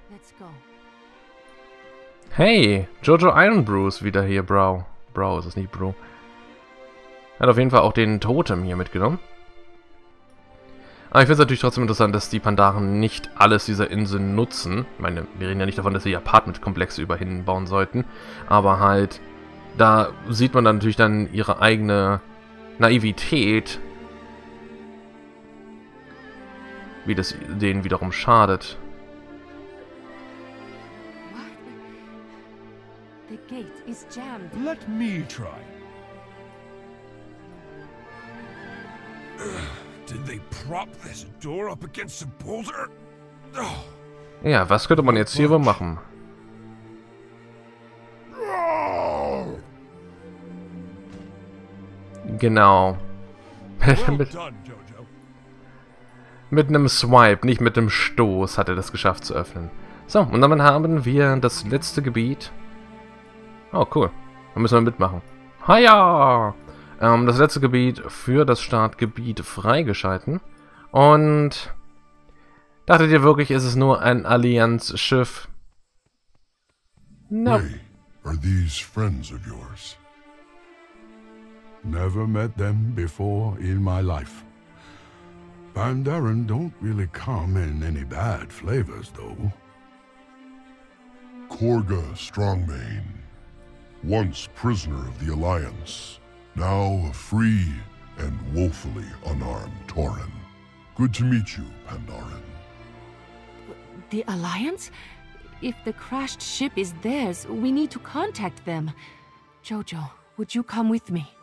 Hey, Jojo Ironbrew ist wieder hier, Brow. Brow ist es nicht, Bro. Hat auf jeden Fall auch den Totem hier mitgenommen. Aber ich finde es natürlich trotzdem interessant, dass die Pandaren nicht alles dieser Insel nutzen. Ich meine, wir reden ja nicht davon, dass sie Apartmentkomplexe überhin bauen sollten. Aber halt, da sieht man dann natürlich dann ihre eigene Naivität, wie das denen wiederum schadet. The gate is jammed. Let me try. Did they prop this door up against a boulder? Oh. Ja, was könnte man jetzt hier wohl machen? Genau. Well done, Jojo. Mit einem Swipe, nicht mit einem Stoß hat er das geschafft zu öffnen. So, und damit haben wir das letzte Gebiet. Oh, cool. Da müssen wir mitmachen. Haja! Das letzte Gebiet für das Startgebiet freigeschalten. Und dachtet ihr wirklich, ist es nur ein Allianz-Schiff? No. Hey, Are these friends of yours? Never met them before in my life. Pandaren don't really come in any bad flavors, though. Korga Strongmane, once prisoner of the Alliance, now a free and woefully unarmed Tauren. Good to meet you, Pandaren. The Alliance? If the crashed ship is theirs, we need to contact them. Jojo, would you come with me?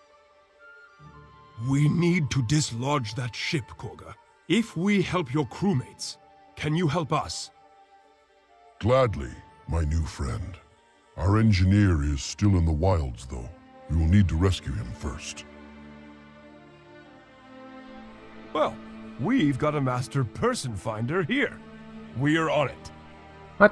We need to dislodge that ship, Korga. If we help your crewmates, can you help us? Gladly, my new friend. Our engineer is still in the wilds, though. We will need to rescue him first. Well, we've got a master person finder here. We are on it. What?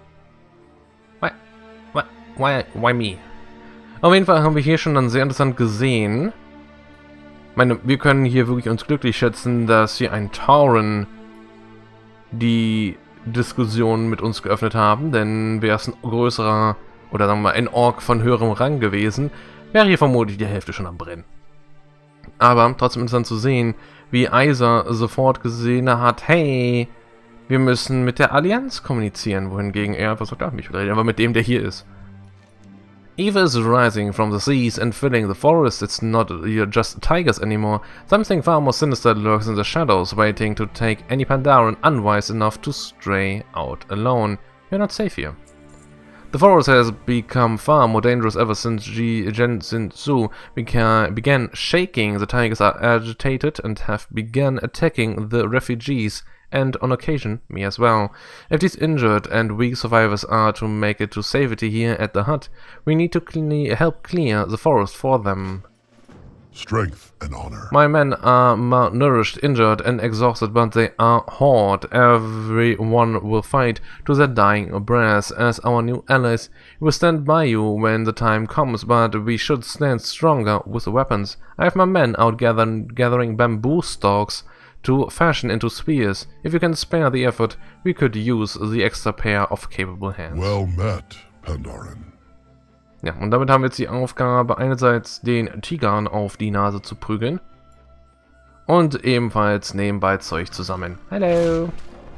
Why me? Auf jeden Fall haben wir hier schon dann sehr interessant gesehen. Ich meine, wir können hier wirklich uns glücklich schätzen, dass hier ein Tauren die Diskussion mit uns geöffnet haben, denn wäre es ein größerer, oder sagen wir mal, ein Ork von höherem Rang gewesen, wäre hier vermutlich die Hälfte schon am Brennen. Aber trotzdem interessant zu sehen, wie Aiser sofort gesehen hat, hey, wir müssen mit der Allianz kommunizieren, wohingegen er einfach sagt, ja, mich will reden, aber mit dem, der hier ist. Evil is rising from the seas and filling the forest. It's not just tigers anymore. Something far more sinister lurks in the shadows, waiting to take any Pandaren unwise enough to stray out alone. You're not safe here. The forest has become far more dangerous ever since Shen Su began shaking. The tigers are agitated and have begun attacking the refugees, and on occasion, me as well. If these injured and weak survivors are to make it to safety here at the hut, we need to help clear the forest for them. Strength and honor. My men are malnourished, injured, and exhausted, but they are hard. Everyone will fight to their dying breath. As our new allies, we will stand by you when the time comes, but we should stand stronger with weapons. I have my men out gathering bamboo stalks to fashion into spears. If you can spare the effort, we could use the extra pair of capable hands. Well met, Pandaren. Ja, und damit haben wir jetzt die Aufgabe, einerseits den Tigern auf die Nase zu prügeln und ebenfalls nebenbei Zeug zu sammeln. Hallo!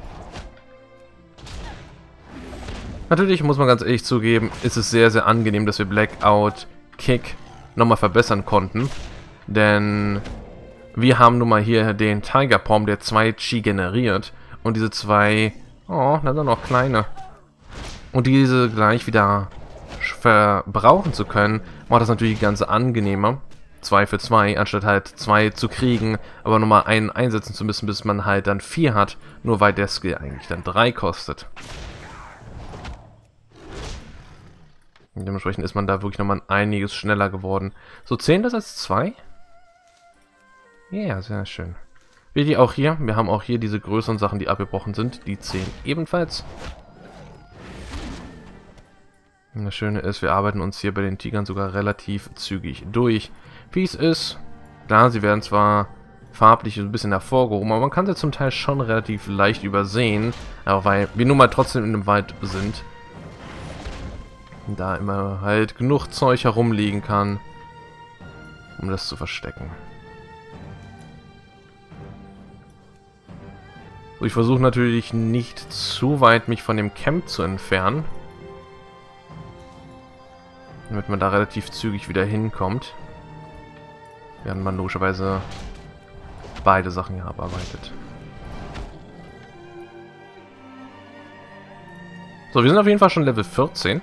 Natürlich muss man ganz ehrlich zugeben, ist es sehr, sehr angenehm, dass wir Blackout Kick nochmal verbessern konnten, denn wir haben nun mal hier den Tiger Palm, der 2 Chi generiert. Und diese 2... Oh, da sind noch kleine. Und diese gleich wieder verbrauchen zu können, macht das natürlich ganz angenehmer. 2 für 2, anstatt halt 2 zu kriegen, aber nochmal einen einsetzen zu müssen, bis man halt dann 4 hat. Nur weil der Skill eigentlich dann 3 kostet. Und dementsprechend ist man da wirklich nochmal einiges schneller geworden. So 10 das als 2? Ja, yeah, sehr schön. Wie die auch hier. Wir haben auch hier diese größeren Sachen, die abgebrochen sind. Die 10 ebenfalls. Und das Schöne ist, wir arbeiten uns hier bei den Tigern sogar relativ zügig durch. Wie es ist, klar, sie werden zwar farblich ein bisschen hervorgehoben, aber man kann sie zum Teil schon relativ leicht übersehen. Aber weil wir nun mal trotzdem in dem Wald sind. Und da immer halt genug Zeug herumliegen kann, um das zu verstecken. Ich versuche natürlich nicht zu weit mich von dem Camp zu entfernen, damit man da relativ zügig wieder hinkommt. Während man logischerweise beide Sachen hier abarbeitet. So, wir sind auf jeden Fall schon Level 14.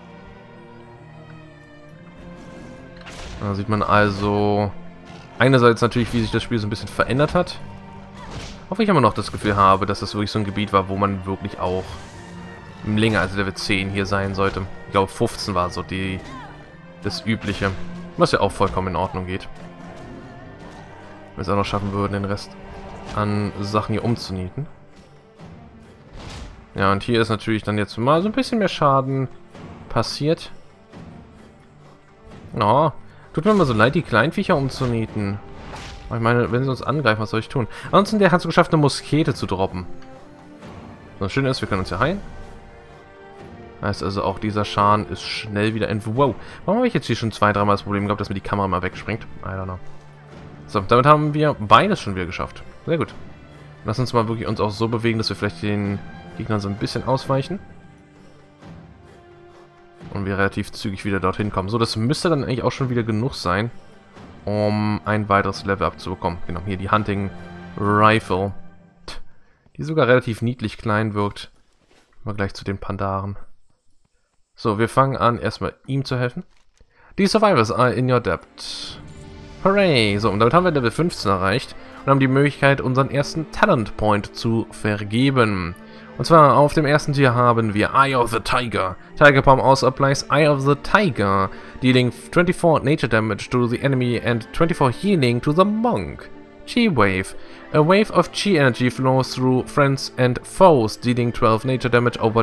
Da sieht man also einerseits natürlich, wie sich das Spiel so ein bisschen verändert hat. Auch ich immer noch das Gefühl habe, dass das wirklich so ein Gebiet war, wo man wirklich auch länger als Level 10 hier sein sollte. Ich glaube 15 war so das Übliche. Was ja auch vollkommen in Ordnung geht. Wenn wir es auch noch schaffen würden, den Rest an Sachen hier umzunieten. Ja, und hier ist natürlich dann jetzt mal so ein bisschen mehr Schaden passiert. Oh, tut mir mal so leid, die Kleinviecher umzunieten. Ich meine, wenn sie uns angreifen, was soll ich tun? Ansonsten, der hat es geschafft, eine Muskete zu droppen. Das Schöne ist, wir können uns hier heilen. Heißt also, auch dieser Schaden ist schnell wieder Wow, warum habe ich jetzt hier schon 2-3 Mal das Problem gehabt, dass mir die Kamera mal wegspringt? I don't know. So, damit haben wir beides schon wieder geschafft. Sehr gut. Lass uns mal wirklich uns auch so bewegen, dass wir vielleicht den Gegnern so ein bisschen ausweichen. Und wir relativ zügig wieder dorthin kommen. So, das müsste dann eigentlich auch schon wieder genug sein, um ein weiteres Level abzubekommen. Genau, hier die Hunting Rifle. Die sogar relativ niedlich klein wirkt. Mal gleich zu den Pandaren. So, wir fangen an, erstmal ihm zu helfen. Die Survivors are in your debt. Hooray! So, und damit haben wir Level 15 erreicht und haben die Möglichkeit, unseren ersten Talent Point zu vergeben. Und zwar auf dem ersten Tier haben wir Eye of the Tiger. Tiger Palm also applies Eye of the Tiger, dealing 24 nature damage to the enemy and 24 healing to the monk. Chi Wave. A wave of Chi energy flows through friends and foes, dealing 12 nature damage over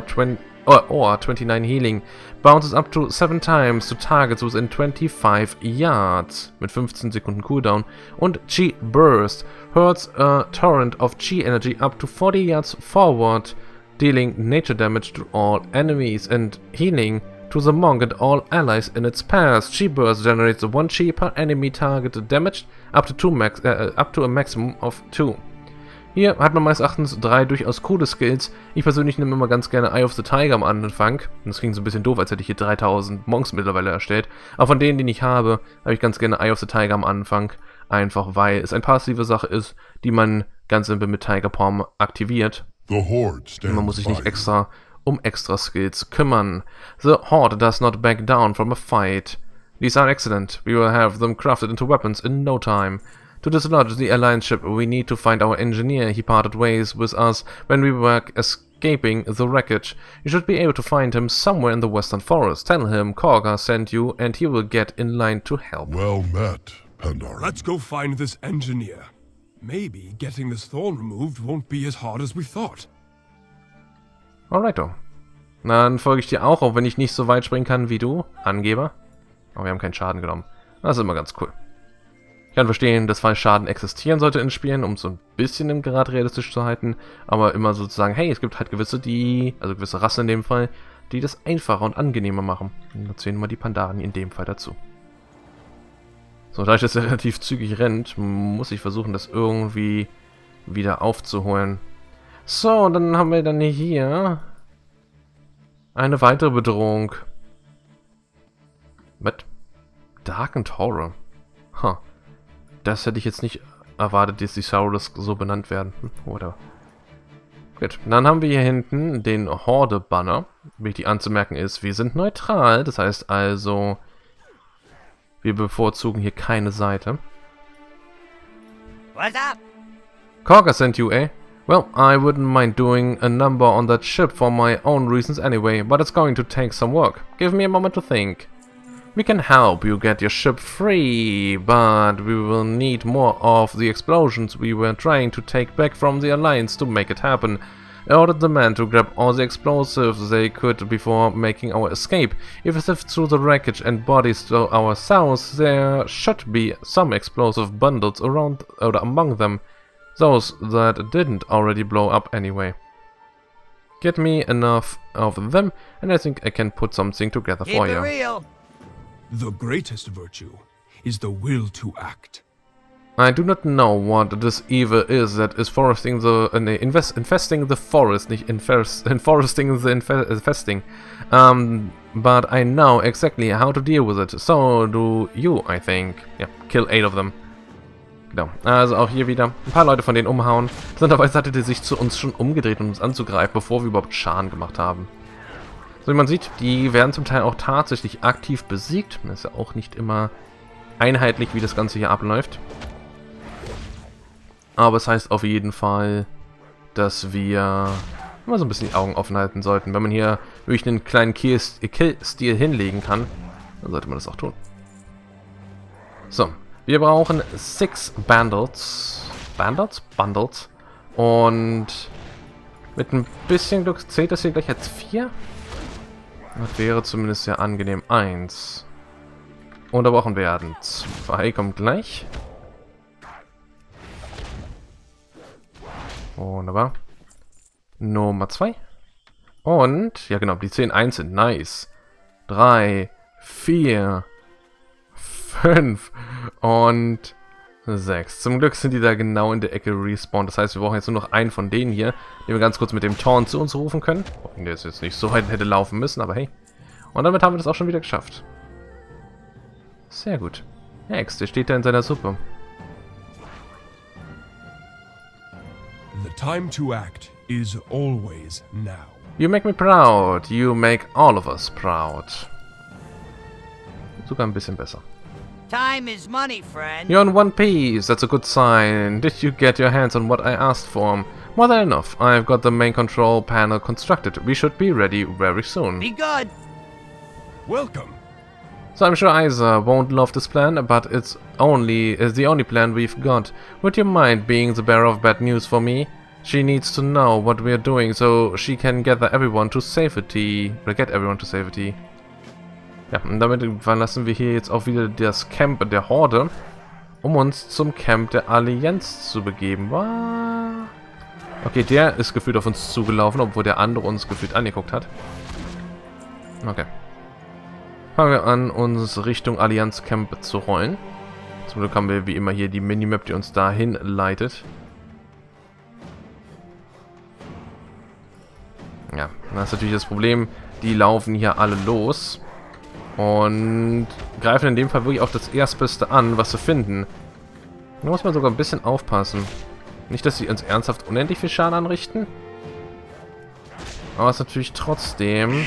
29 healing. Bounces up to 7 times to targets within 25 yards. Mit 15 Sekunden Cooldown. Und Chi Burst. Hurts a torrent of Chi energy up to 40 yards forward, dealing nature damage to all enemies and healing to the monk and all allies in its path. Chi Burst generates 1 Chi per enemy target damaged up to a maximum of 2. Hier hat man meines Erachtens 3 durchaus coole Skills. Ich persönlich nehme immer ganz gerne Eye of the Tiger am Anfang. Das klingt so ein bisschen doof, als hätte ich hier 3000 Monks mittlerweile erstellt. Aber von denen, die ich habe ich ganz gerne Eye of the Tiger am Anfang. Einfach weil es eine passive Sache ist, die man ganz simpel mit Tiger Palm aktiviert. Man muss sich nicht extra um extra Skills kümmern. The Horde does not back down from a fight. These are excellent. We will have them crafted into weapons in no time. To dislodge the Alliance ship, we need to find our engineer. He parted ways with us when we were escaping the wreckage. You should be able to find him somewhere in the Western Forest. Tell him Korga sent you and he will get in line to help. Well met, Pandaren. Let's go find this engineer. Maybe getting this thorn removed won't be as hard as we thought. Alrighto. Dann folge ich dir auch wenn ich nicht so weit springen kann wie du, Angeber. Aber wir haben keinen Schaden genommen. Das ist immer ganz cool. Ich kann verstehen, dass Fallschaden existieren sollte in Spielen, um es so ein bisschen im Grad realistisch zu halten, aber immer sozusagen, hey, es gibt halt gewisse Rassen in dem Fall, die das einfacher und angenehmer machen. Und da zählen wir die Pandaren in dem Fall dazu. So, da ich das relativ zügig rennt, muss ich versuchen, das irgendwie wieder aufzuholen. So, dann haben wir dann hier eine weitere Bedrohung. Mit Darkened Horror. Huh. Das hätte ich jetzt nicht erwartet, dass die Saurus so benannt werden. Oder. Gut, dann haben wir hier hinten den Horde-Banner. Wichtig anzumerken ist, wir sind neutral. Das heißt also, wir bevorzugen hier keine Seite. What's up? Korga sent you, eh? Well, I wouldn't mind doing a number on that ship for my own reasons anyway, but it's going to take some work. Give me a moment to think. We can help you get your ship free, but we will need more of the explosions we were trying to take back from the Alliance to make it happen. I ordered the men to grab all the explosives they could before making our escape. If we sift through the wreckage and bodies to our south, there should be some explosive bundles around or among them. Those that didn't already blow up anyway. Get me enough of them, and I think I can put something together for you. Real. The greatest virtue is the will to act. I do not know what this evil is that is infesting the forest, nicht enforesting the infesting. But I know exactly how to deal with it. So do you, I think. Ja, kill 8 of them. Genau. Also auch hier wieder ein paar Leute von denen umhauen. Interessanterweise hatte die sich zu uns schon umgedreht, um uns anzugreifen, bevor wir überhaupt Schaden gemacht haben. So wie man sieht, die werden zum Teil auch tatsächlich aktiv besiegt. Das ist ja auch nicht immer einheitlich, wie das Ganze hier abläuft. Aber es heißt auf jeden Fall, dass wir immer so ein bisschen die Augen offen halten sollten. Wenn man hier wirklich einen kleinen Kill-Stil hinlegen kann, dann sollte man das auch tun. So, wir brauchen 6 Bundles. Bundles. Und mit ein bisschen Glück zählt das hier gleich als 4. Das wäre zumindest sehr angenehm. 1. Unterbrochen werden. 2 kommt gleich. Wunderbar. Nummer 2. Und, ja genau, die 10 einzeln. Nice. 3, 4, 5 und 6. Zum Glück sind die da genau in der Ecke respawned. Das heißt, wir brauchen jetzt nur noch einen von denen hier, den wir ganz kurz mit dem Taunt zu uns rufen können. Der ist jetzt nicht so weit hätte laufen müssen, aber hey. Und damit haben wir das auch schon wieder geschafft. Sehr gut. Hex, der steht da in seiner Suppe. The time to act is always now. You make me proud. You make all of us proud. Sogar ein bisschen besser. Time is money, friend. You're in one piece. That's a good sign. Did you get your hands on what I asked for? More than enough. I've got the main control panel constructed. We should be ready very soon. Be good. Welcome. So I'm sure Isa won't love this plan, but it's the only plan we've got. Would you mind being the bearer of bad news for me? She needs to know what we're doing so she can gather everyone to safety. Or get everyone to safety. Ja, und damit verlassen wir hier jetzt auch wieder das Camp der Horde, um uns zum Camp der Allianz zu begeben. Okay, der ist gefühlt auf uns zugelaufen, obwohl der andere uns gefühlt angeguckt hat. Okay. Fangen wir an, uns Richtung Allianz-Camp zu rollen. Zum Glück haben wir wie immer hier die Minimap, die uns dahin leitet. Ja, das ist natürlich das Problem. Die laufen hier alle los. Und greifen in dem Fall wirklich auch das Erstbeste an, was sie finden. Da muss man sogar ein bisschen aufpassen. Nicht, dass sie uns ernsthaft unendlich viel Schaden anrichten. Aber es ist natürlich trotzdem...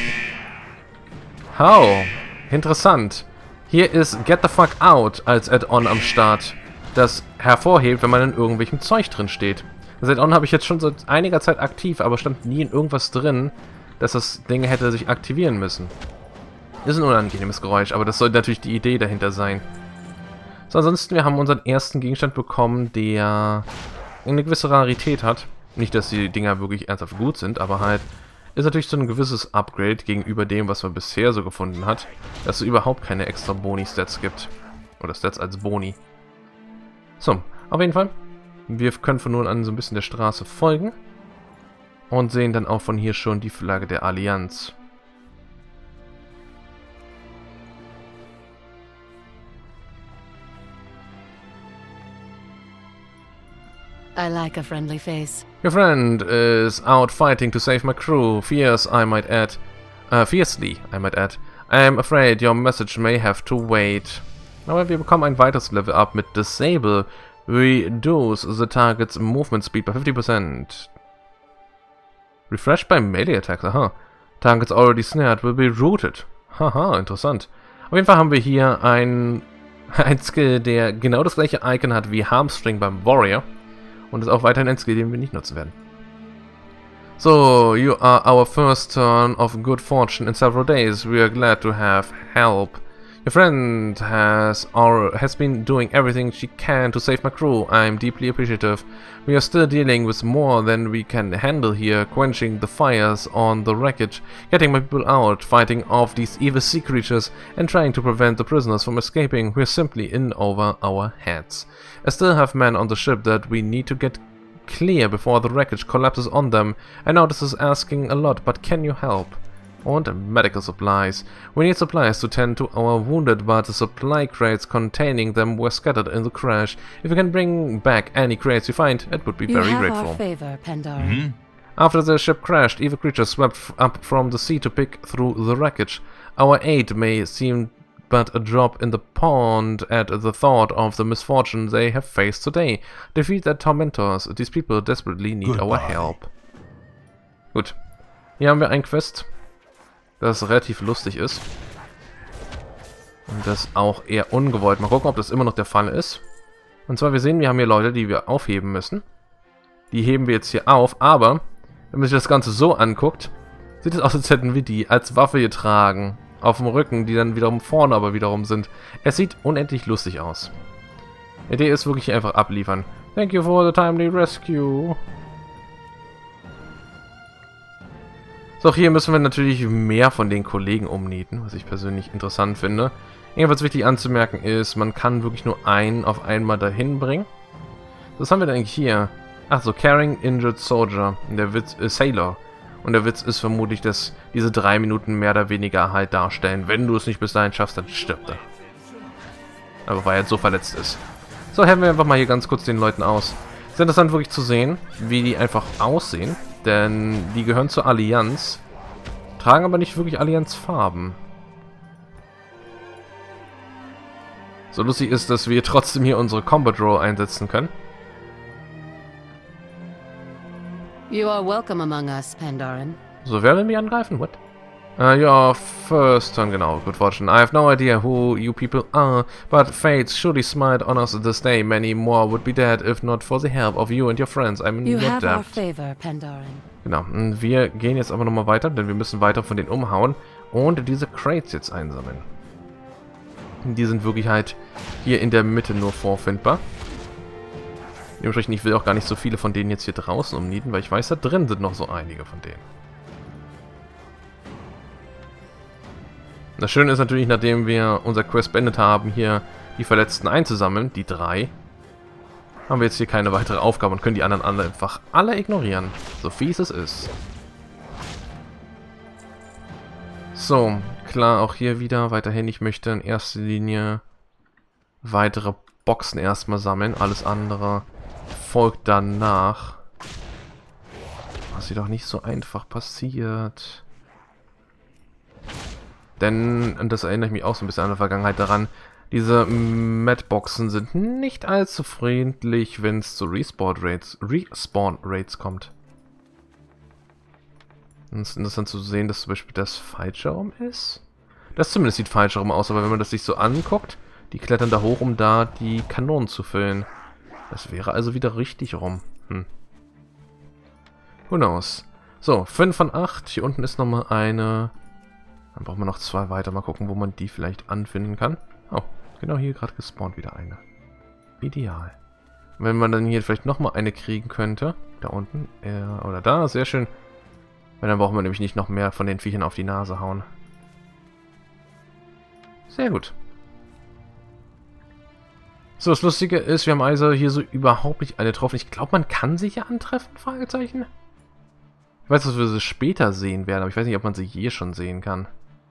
Interessant. Hier ist Get the Fuck Out als Add-on am Start, das hervorhebt, wenn man in irgendwelchem Zeug drin steht. Das Add-on habe ich jetzt schon seit einiger Zeit aktiv, aber stand nie in irgendwas drin, dass das Ding hätte sich aktivieren müssen. Ist ein unangenehmes Geräusch, aber das soll natürlich die Idee dahinter sein. So, ansonsten, wir haben unseren ersten Gegenstand bekommen, der eine gewisse Rarität hat. Nicht, dass die Dinger wirklich ernsthaft gut sind, aber halt ist natürlich so ein gewisses Upgrade gegenüber dem, was man bisher so gefunden hat, dass es überhaupt keine extra Boni-Stats gibt. Oder Stats als Boni. So, auf jeden Fall. Wir können von nun an so ein bisschen der Straße folgen. Und sehen dann auch von hier schon die Flagge der Allianz. I like a friendly face. Your friend is out fighting to save my crew, fiercely, I might add. I am afraid your message may have to wait. Aber wir bekommen ein weiteres Level Up mit Disable. Reduce the target's movement speed by 50%. Refresh by melee attacks, aha. Targets already snared will be rooted. Haha, interessant. Auf jeden Fall haben wir hier ein Skill, der genau das gleiche Icon hat wie Harmstring beim Warrior. Und ist auch weiterhin ein Skill, den wir nicht nutzen werden. So, you are our first turn of good fortune in several days. We are glad to have help. Your friend has been doing everything she can to save my crew. I'm deeply appreciative. We are still dealing with more than we can handle here, quenching the fires on the wreckage, getting my people out, fighting off these evil sea creatures, and trying to prevent the prisoners from escaping. We're simply in over our heads. I still have men on the ship that we need to get clear before the wreckage collapses on them. I know this is asking a lot, but can you help? And medical supplies. We need supplies to tend to our wounded, but the supply crates containing them were scattered in the crash. If you can bring back any crates you find, it would be very grateful. You have our favor, Pandaren. After the ship crashed, evil creatures swept up from the sea to pick through the wreckage. Our aid may seem but a drop in the pond at the thought of the misfortune they have faced today. Defeat their tormentors. These people desperately need our help. Gut. Hier haben wir ein Quest, das relativ lustig ist. Und das auch eher ungewollt. Mal gucken, ob das immer noch der Fall ist. Und zwar, wir sehen, wir haben hier Leute, die wir aufheben müssen. Die heben wir jetzt hier auf, aber wenn man sich das Ganze so anguckt, sieht es aus, als hätten wir die als Waffe getragen. Auf dem Rücken, die dann wiederum vorne aber wiederum sind. Es sieht unendlich lustig aus. Die Idee ist wirklich einfach abliefern. Thank you for the timely rescue. So, auch hier müssen wir natürlich mehr von den Kollegen umnieten, was ich persönlich interessant finde. Jedenfalls wichtig anzumerken ist, man kann wirklich nur einen auf einmal dahin bringen. Was haben wir denn eigentlich hier? Ach so, Carrying Injured Soldier, der Sailor. Und der Witz ist vermutlich, dass diese 3 Minuten mehr oder weniger halt darstellen. Wenn du es nicht bis dahin schaffst, dann stirbt er. Aber weil er jetzt so verletzt ist. So, helfen wir einfach mal hier ganz kurz den Leuten aus. Es ist interessant wirklich zu sehen, wie die einfach aussehen. Denn die gehören zur Allianz, tragen aber nicht wirklich Allianzfarben. So lustig ist, dass wir trotzdem hier unsere Combat Roll einsetzen können. You are welcome among us, Pandaren. So, wer will mich angreifen? What? Your first turn, genau. Good fortune. I have no idea who you people are, but fate surely smiled on us this day. Many more would be dead if not for the help of you and your friends. I'm You not have our dead. favor, Pandaren. Genau. Wir gehen jetzt aber nochmal weiter, denn wir müssen weiter von denen umhauen und diese Crates jetzt einsammeln. Die sind wirklich halt hier in der Mitte nur vorfindbar. Dementsprechend, ich will auch gar nicht so viele von denen jetzt hier draußen umnieten, weil ich weiß, da drin sind noch so einige von denen. Das Schöne ist natürlich, nachdem wir unser Quest beendet haben, hier die Verletzten einzusammeln, die 3, haben wir jetzt hier keine weitere Aufgabe und können die anderen alle einfach alle ignorieren. So fies es ist. So, klar, auch hier wieder weiterhin, ich möchte in erster Linie weitere Boxen erstmal sammeln, alles andere folgt danach. Was hier doch nicht so einfach passiert. Denn, und das erinnert mich auch so ein bisschen an der Vergangenheit daran, diese Madboxen sind nicht allzu freundlich, wenn es zu Respawn-Rates kommt. Und es ist interessant zu sehen, dass zum Beispiel das falsche rum ist. Das zumindest sieht falsch rum aus, aber wenn man das sich so anguckt, die klettern da hoch, um da die Kanonen zu füllen. Das wäre also wieder richtig rum. Who knows? So, 5 von 8. Hier unten ist nochmal eine. Dann brauchen wir noch 2 weiter. Mal gucken, wo man die vielleicht anfinden kann. Oh, genau hier gerade gespawnt wieder eine. Ideal. Wenn man dann hier vielleicht nochmal eine kriegen könnte. Da unten. Oder da. Sehr schön. Weil dann brauchen wir nämlich nicht noch mehr von den Viechern auf die Nase hauen. Sehr gut. So, das Lustige ist, wir haben also hier so überhaupt nicht eine getroffen. Ich glaube, man kann sie hier antreffen? Fragezeichen. Ich weiß, dass wir sie später sehen werden, aber ich weiß nicht, ob man sie hier schon sehen kann.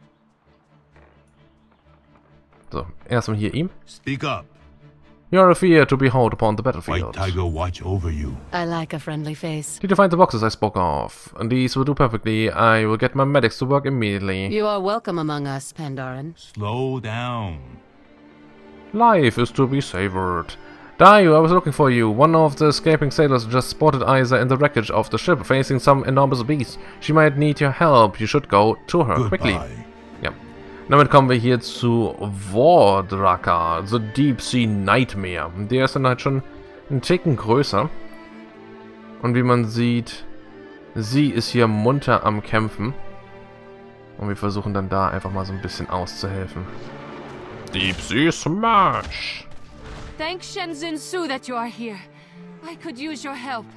So, erstmal hier ihm. Speak up. You're a fear to behold upon the White battlefield. Tiger watch over you. I like a friendly face. Did you find the boxes I spoke of? These will do perfectly. I will get my medics to work immediately. You are welcome among us, Pandaren. Slow down. Life is to be savored. Dayu, I was looking for you. One of the escaping sailors just spotted Isa in the wreckage of the ship, facing some enormous beast. She might need your help. You should go to her quickly. Goodbye. Ja. Damit kommen wir hier zu Vordraka, The Deep Sea Nightmare. Der ist dann halt schon einen Ticken größer. Und wie man sieht, sie ist hier munter am Kämpfen. Und wir versuchen dann da einfach mal so ein bisschen auszuhelfen. Deep Sea Smash! Thank Shenzin Su that you are here. I could use your help.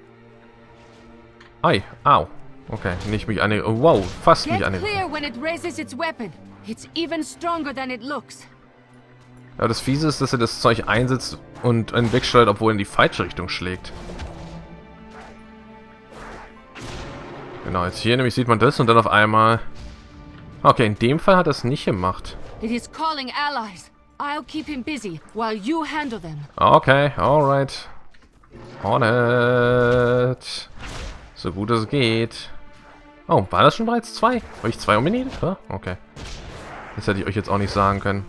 Ei, au. Okay, nicht mich eine. Oh, wow, fast Get mich eine. clear when it raises its weapon. It's even stronger than it looks. Aber das Fiese ist, dass er das Zeug einsetzt und einen wegsteuert, obwohl er in die falsche Richtung schlägt. Genau, jetzt hier nämlich sieht man das und dann auf einmal. Okay, in dem Fall hat er es nicht gemacht. It is calling allies. I'll keep him busy while you handle them. Okay, alright. On it. So gut es geht. Oh, war das schon bereits 2? Habe ich 2 umgenietet? Okay. Das hätte ich euch jetzt auch nicht sagen können.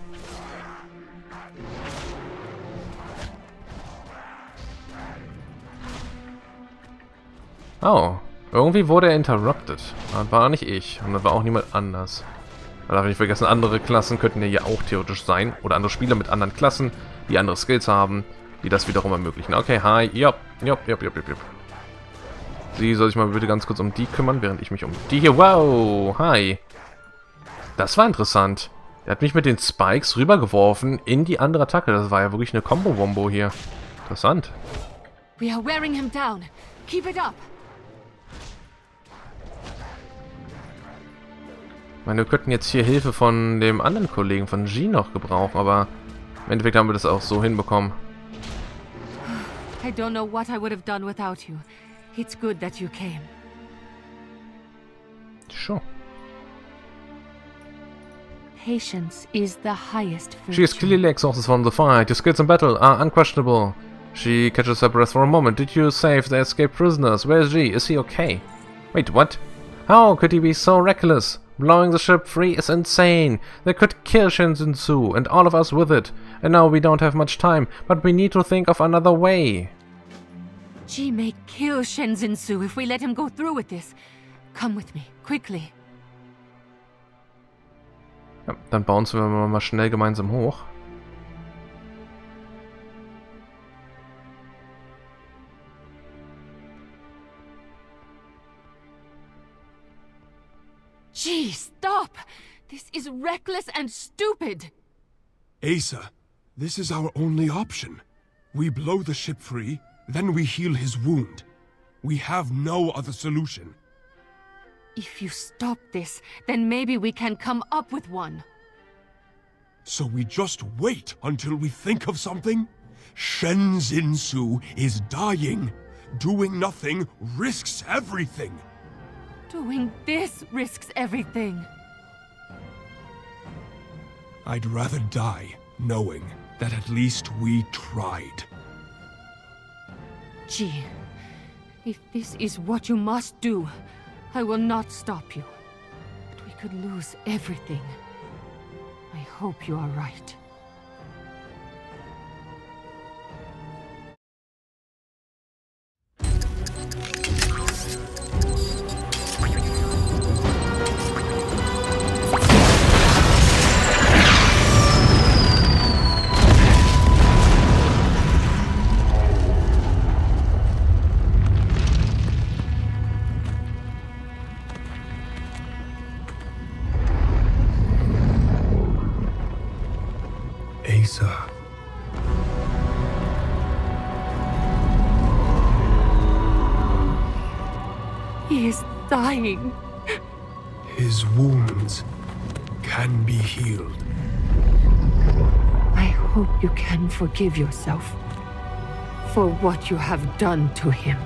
Oh, irgendwie wurde er interrupted. Das war nicht ich. Und das war auch niemand anders. Da darf ich nicht vergessen, andere Klassen könnten ja auch theoretisch sein. Oder andere Spieler mit anderen Klassen, die andere Skills haben, die das wiederum ermöglichen. Okay, hi. Jop. Sie soll sich mal bitte ganz kurz um die kümmern, während ich mich um die hier... Wow, hi. Das war interessant. Er hat mich mit den Spikes rübergeworfen in die andere Attacke. Das war ja wirklich eine Combo-Wombo hier. Interessant. We are wearing him down. Keep it up. Ich meine, wir könnten jetzt hier Hilfe von dem anderen Kollegen, von G noch gebrauchen, aber im Endeffekt haben wir das auch so hinbekommen. I don't know what I would have done without you. It's good that you came. Sure. Patience is the highest virtue. She is clearly exhausted from the fight. Your skills in battle are unquestionable. She catches her breath for a moment. Did you save the escaped prisoners? Where is G? Is he okay? Wait, what? How could he be so reckless? Blowing the ship free is insane. They could kill Shenzhen Su and all of us with it. And now we don't have much time, but we need to think of another way. Ji may kill Shenzhen Su if we let him go through with this. Come with me, quickly. Ja, dann bouncen wir mal schnell gemeinsam hoch. Ji, stop! This is reckless and stupid! Asa, this is our only option. We blow the ship free, then we heal his wound. We have no other solution. If you stop this, then maybe we can come up with one. So we just wait until we think of something? Shenzhen Su is dying. Doing nothing risks everything. Doing this risks everything. I'd rather die knowing that at least we tried. Ji, if this is what you must do, I will not stop you. But we could lose everything. I hope you are right. Asa. He is dying. His wounds can be healed. I hope you can forgive yourself for what you have done to him.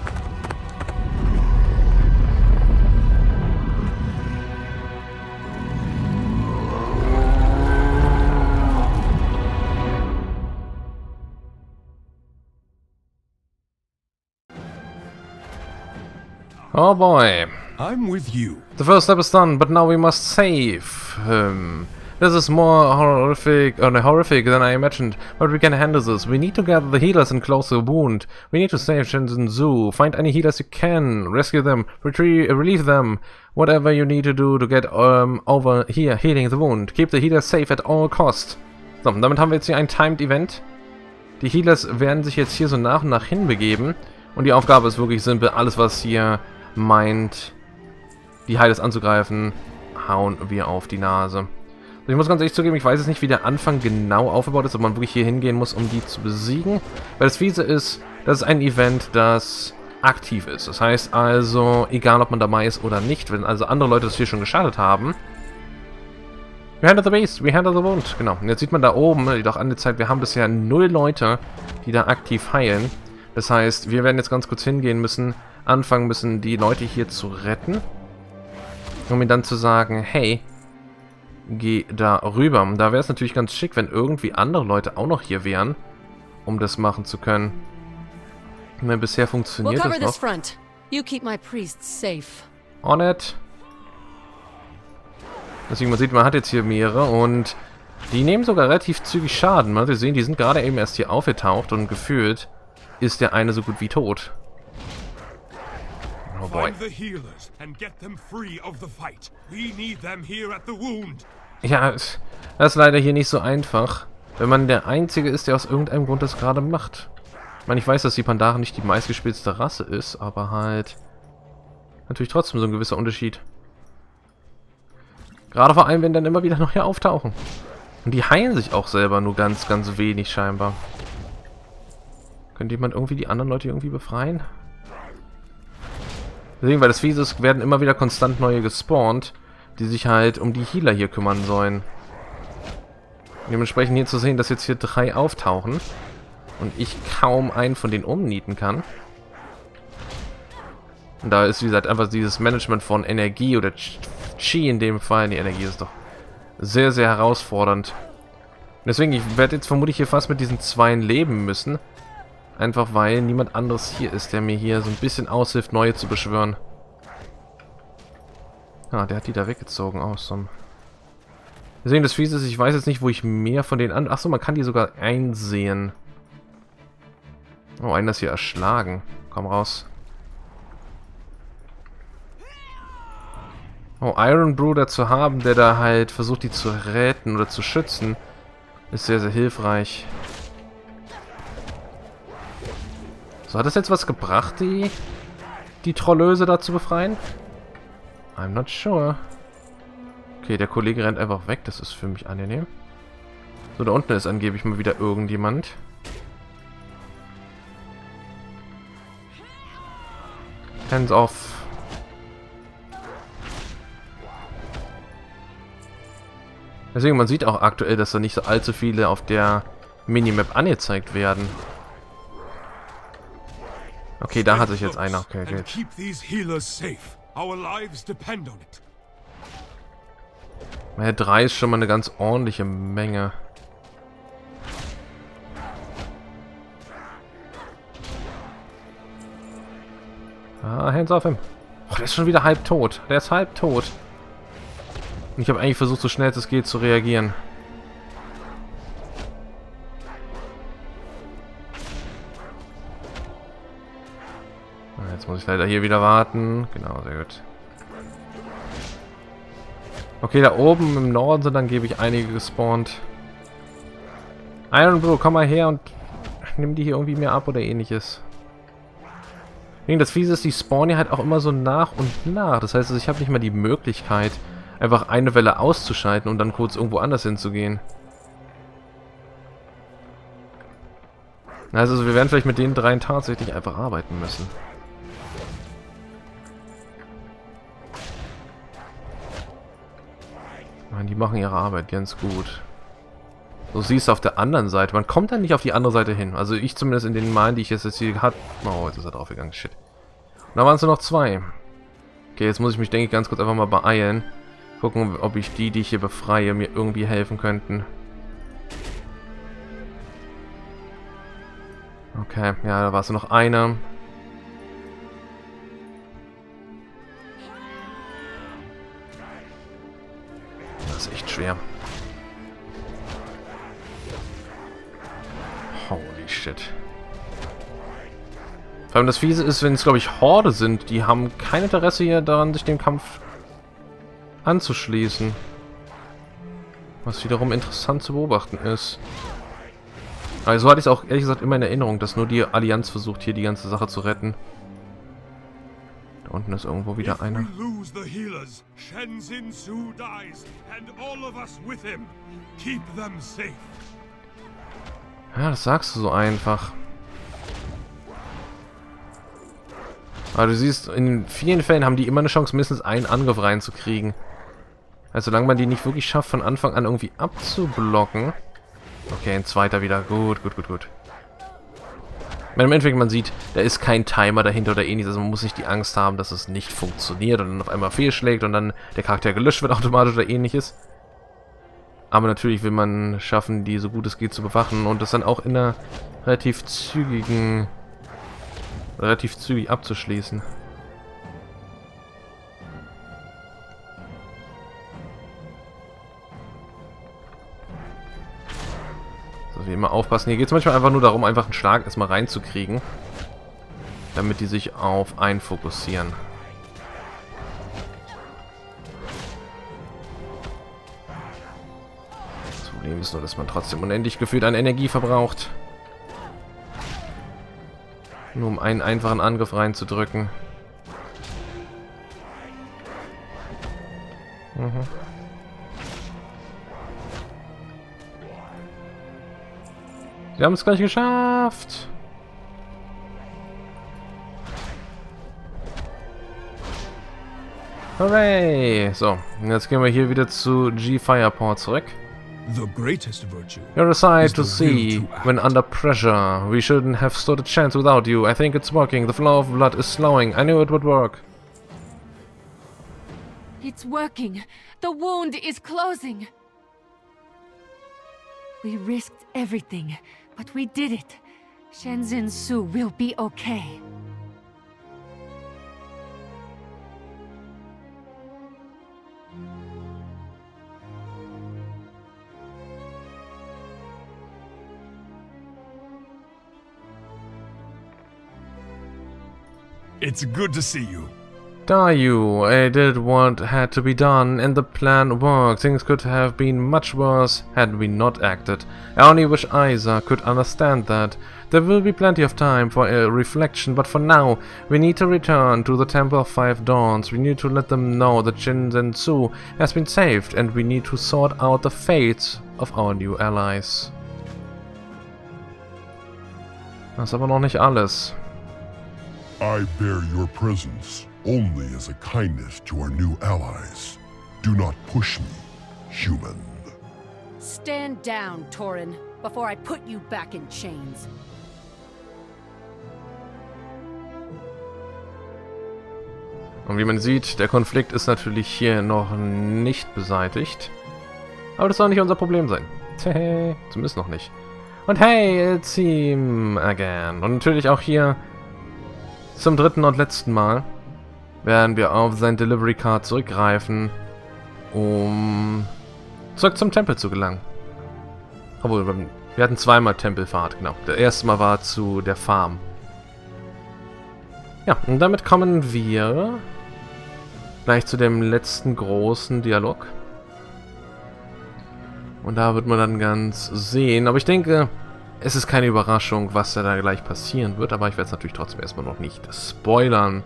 Oh boy. I'm with you. The first step is done, but now we must save him. This is more horrific than I imagined, but we can handle this. We need to gather the healers and close the wound. We need to save Shenzhen Su. Find any healers you can. Rescue them. Relieve them. Whatever you need to do to get over here, healing the wound. Keep the healers safe at all costs. So, damit haben wir jetzt hier ein Timed Event. Die Healers werden sich jetzt hier so nach und nach hinbegeben. Und die Aufgabe ist wirklich simpel. Alles, was hier meint, die Heilers anzugreifen, hauen wir auf die Nase. Also ich muss ganz ehrlich zugeben, ich weiß jetzt nicht, wie der Anfang genau aufgebaut ist, ob man wirklich hier hingehen muss, um die zu besiegen. Weil das Fiese ist, das ist ein Event, das aktiv ist. Das heißt also, egal ob man dabei ist oder nicht, wenn also andere Leute das hier schon gestartet haben. We handle the beast, we handle the wound. Genau. Und jetzt sieht man da oben, die doch angezeigt, wir haben bisher 0 Leute, die da aktiv heilen. Das heißt, wir werden jetzt ganz kurz hingehen müssen, anfangen müssen, die Leute hier zu retten, um ihnen dann zu sagen, hey, geh da rüber. Und da wäre es natürlich ganz schick, wenn irgendwie andere Leute auch noch hier wären, um das machen zu können. Denn bisher funktioniert das noch. On it. Deswegen, man sieht, man hat jetzt hier mehrere und die nehmen sogar relativ zügig Schaden. Wir sehen, die sind gerade eben erst hier aufgetaucht und gefühlt ist der eine so gut wie tot. Oh boy. Ja, das ist leider hier nicht so einfach, wenn man der Einzige ist, der aus irgendeinem Grund das gerade macht. Ich meine, ich weiß, dass die Pandaren nicht die meistgespielste Rasse ist, aber halt natürlich trotzdem so ein gewisser Unterschied. Gerade vor allem, wenn dann immer wieder noch hier auftauchen. Und die heilen sich auch selber nur ganz, ganz wenig scheinbar. Könnte jemand irgendwie die anderen Leute irgendwie befreien? Deswegen, weil das Fiese ist, werden immer wieder konstant neue gespawnt, die sich halt um die Healer hier kümmern sollen. Dementsprechend hier zu sehen, dass jetzt hier 3 auftauchen und ich kaum einen von denen umnieten kann. Und da ist, wie gesagt, einfach dieses Management von Energie oder Chi in dem Fall. Die Energie ist doch sehr, sehr herausfordernd. Deswegen, ich werde jetzt vermutlich hier fast mit diesen Zweien leben müssen. Einfach weil niemand anderes hier ist, der mir hier so ein bisschen aushilft, neue zu beschwören. Ah, der hat die da weggezogen. Awesome. Deswegen, das Fiese ist, ich weiß jetzt nicht, wo ich mehr von denen an... Achso, man kann die sogar einsehen. Oh, einer ist hier erschlagen. Komm raus. Oh, Iron Bruder zu haben, der da halt versucht, die zu retten oder zu schützen, ist sehr, sehr hilfreich. So, hat das jetzt was gebracht, die Trollöse da zu befreien? I'm not sure. Okay, der Kollege rennt einfach weg, das ist für mich angenehm. So, da unten ist angeblich mal wieder irgendjemand. Hands off. Deswegen, man sieht auch aktuell, dass da nicht so allzu viele auf der Minimap angezeigt werden. Okay, da hat sich jetzt einer. Okay, gut. Ja, 3 ist schon mal eine ganz ordentliche Menge. Ah, hands off him. Oh, der ist schon wieder halb tot. Der ist halb tot. Und ich habe eigentlich versucht, so schnell es geht, zu reagieren. Jetzt muss ich leider hier wieder warten. Genau, sehr gut. Okay, da oben im Norden sind angeblich einige gespawnt. Iron Bro, komm mal her und nimm die hier irgendwie mehr ab oder ähnliches. Das Fiese ist, die spawnen ja halt auch immer so nach und nach. Das heißt, ich habe nicht mal die Möglichkeit, einfach eine Welle auszuschalten und dann kurz irgendwo anders hinzugehen. Also wir werden vielleicht mit den 3 tatsächlich einfach arbeiten müssen. Die machen ihre Arbeit ganz gut. So siehst du auf der anderen Seite. Man kommt dann nicht auf die andere Seite hin. Also ich zumindest in den Malen, die ich jetzt hier hatte. Oh, jetzt ist er draufgegangen. Shit. Und da waren es nur noch 2. Okay, jetzt muss ich mich, denke ich, ganz kurz einfach mal beeilen. Gucken, ob ich die ich hier befreie, mir irgendwie helfen könnten. Okay, ja, da war es nur noch einer. Das ist echt schwer. Holy shit. Vor allem das Fiese ist, wenn es, glaube ich, Horde sind, die haben kein Interesse hier daran, sich dem Kampf anzuschließen. Was wiederum interessant zu beobachten ist. Also hatte ich es auch ehrlich gesagt immer in Erinnerung, dass nur die Allianz versucht, hier die ganze Sache zu retten. Da unten ist irgendwo wieder einer. Ja, das sagst du so einfach. Aber du siehst, in vielen Fällen haben die immer eine Chance, mindestens einen Angriff reinzukriegen. Also solange man die nicht wirklich schafft, von Anfang an irgendwie abzublocken. Okay, ein zweiter wieder. Gut, gut, gut, gut. Im Endeffekt, man sieht, da ist kein Timer dahinter oder ähnliches. Also man muss nicht die Angst haben, dass es nicht funktioniert und dann auf einmal fehlschlägt und dann der Charakter gelöscht wird automatisch oder ähnliches. Aber natürlich will man schaffen, die so gut es geht zu bewachen und das dann auch in einer relativ zügig abzuschließen. So, wie immer aufpassen. Hier geht es manchmal einfach nur darum, einfach einen Schlag erstmal reinzukriegen, damit die sich auf einen fokussieren. Das Problem ist nur, dass man trotzdem unendlich gefühlt an Energie verbraucht. Nur um einen einfachen Angriff reinzudrücken. Wir haben es gleich geschafft. Hooray! So, und jetzt gehen wir hier wieder zu G-Fireport zurück. The greatest virtue. You're a sight is to the see will to act. when under pressure. We shouldn't have stood a chance without you. I think it's working. The flow of blood is slowing. I knew it would work. It's working. The wound is closing. We risked everything, but we did it. Shenzhen Su will be okay. It's good to see you. Dayu, I did what had to be done, and the plan worked. Things could have been much worse had we not acted. I only wish Aiza could understand that. There will be plenty of time for a reflection, but for now, we need to return to the Temple of Five Dawns. We need to let them know that Shenzhen Su has been saved, and we need to sort out the fates of our new allies. Das ist aber noch nicht alles. I bear your presence only as a kindness to our new allies. Do not push me, human. Stand down, Torin, before I put you back in chains. Und wie man sieht, der Konflikt ist natürlich hier noch nicht beseitigt. Aber das soll nicht unser Problem sein. Hey, zumindest noch nicht. Und hey, it's him again. Und natürlich auch hier zum dritten und letzten Mal werden wir auf sein Delivery Card zurückgreifen, um zurück zum Tempel zu gelangen. Obwohl, wir hatten zweimal Tempelfahrt, genau. Das erste Mal war zu der Farm. Ja, und damit kommen wir gleich zu dem letzten großen Dialog. Und da wird man dann ganz sehen. Aber ich denke, es ist keine Überraschung, was da gleich passieren wird. Aber ich werde es natürlich trotzdem erstmal noch nicht spoilern.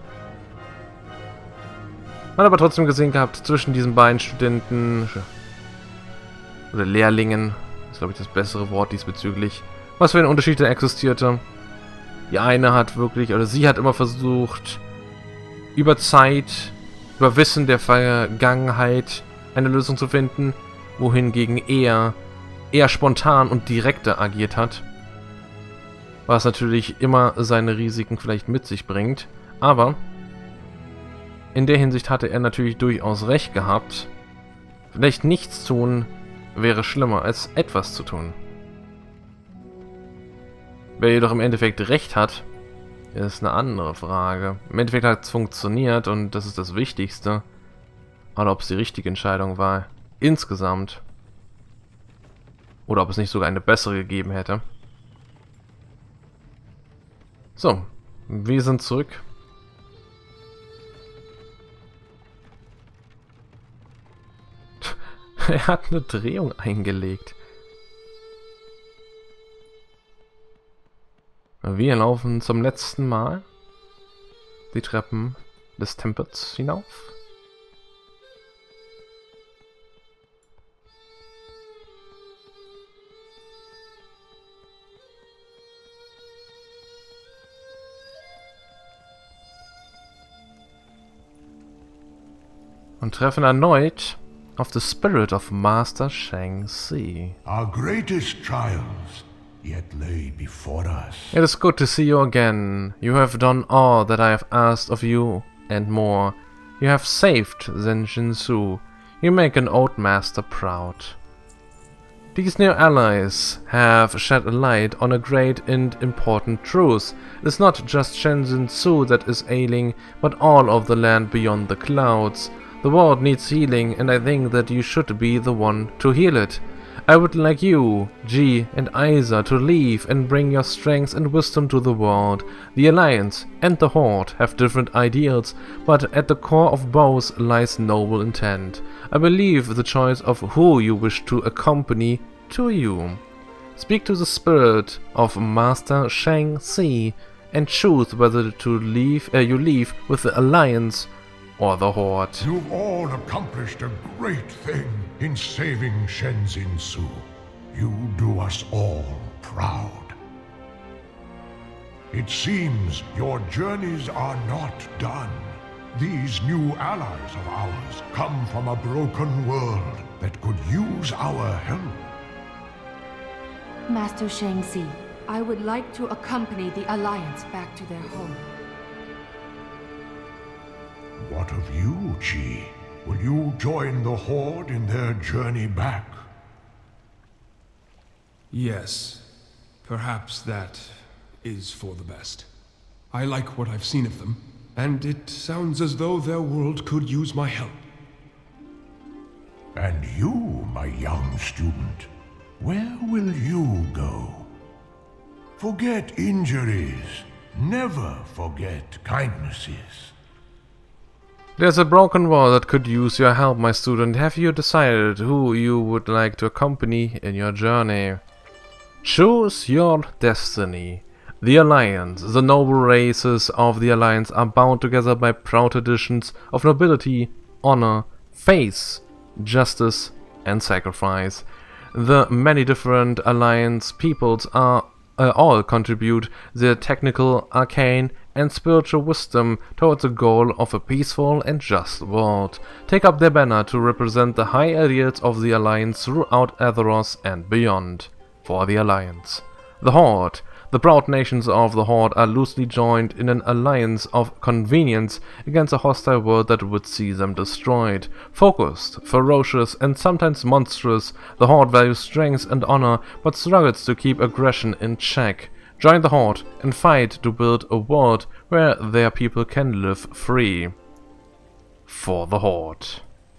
Man hat aber trotzdem gesehen gehabt, zwischen diesen beiden Studenten oder Lehrlingen, ist glaube ich das bessere Wort diesbezüglich, was für ein Unterschied da existierte. Die eine hat wirklich, oder sie hat immer versucht, über Zeit, über Wissen der Vergangenheit eine Lösung zu finden, wohingegen er eher spontan und direkter agiert hat. Was natürlich immer seine Risiken vielleicht mit sich bringt, aber in der Hinsicht hatte er natürlich durchaus recht gehabt. Vielleicht nichts tun wäre schlimmer als etwas zu tun. Wer jedoch im Endeffekt recht hat, ist eine andere Frage. Im Endeffekt hat es funktioniert und das ist das Wichtigste. Aber ob es die richtige Entscheidung war, insgesamt, oder ob es nicht sogar eine bessere gegeben hätte. So, wir sind zurück. Er hat eine Drehung eingelegt. Wir laufen zum letzten Mal die Treppen des Tempels hinauf. Und treffen erneut auf the spirit of Master Shang Tsung. Our greatest trials yet lay before us. It is good to see you again. You have done all that I have asked of you, and more. You have saved Shenzhen Su. You make an old master proud. These new allies have shed a light on a great and important truth. It is not just Shenzhen Su that is ailing, but all of the land beyond the clouds. The world needs healing, and I think that you should be the one to heal it. I would like you, Ji and Aiza, to leave and bring your strength and wisdom to the world. The Alliance and the Horde have different ideals, but at the core of both lies noble intent. I believe the choice of who you wish to accompany to you. Speak to the spirit of Master Shang Tsung and choose whether to you leave with the Alliance or the Horde. You've all accomplished a great thing in saving Shenzhen Su. You do us all proud. It seems your journeys are not done. These new allies of ours come from a broken world that could use our help. Master Shang-Chi, I would like to accompany the Alliance back to their home. What of you, Ji? Will you join the Horde in their journey back? Yes. Perhaps that is for the best. I like what I've seen of them, and it sounds as though their world could use my help. And you, my young student, where will you go? Forget injuries. Never forget kindnesses. There's a broken world that could use your help, my student. Have you decided who you would like to accompany in your journey? Choose your destiny. The Alliance, the noble races of the Alliance are bound together by proud traditions of nobility, honor, faith, justice, and sacrifice. The many different Alliance peoples are all contribute their technical, arcane, and spiritual wisdom towards the goal of a peaceful and just world. Take up their banner to represent the high ideals of the Alliance throughout Azeroth and beyond. For the Alliance. The Horde. The proud nations of the Horde are loosely joined in an alliance of convenience against a hostile world that would see them destroyed. Focused, ferocious, and sometimes monstrous, the Horde values strength and honor, but struggles to keep aggression in check. Join the Horde and fight to build a world where their people can live free. For the Horde.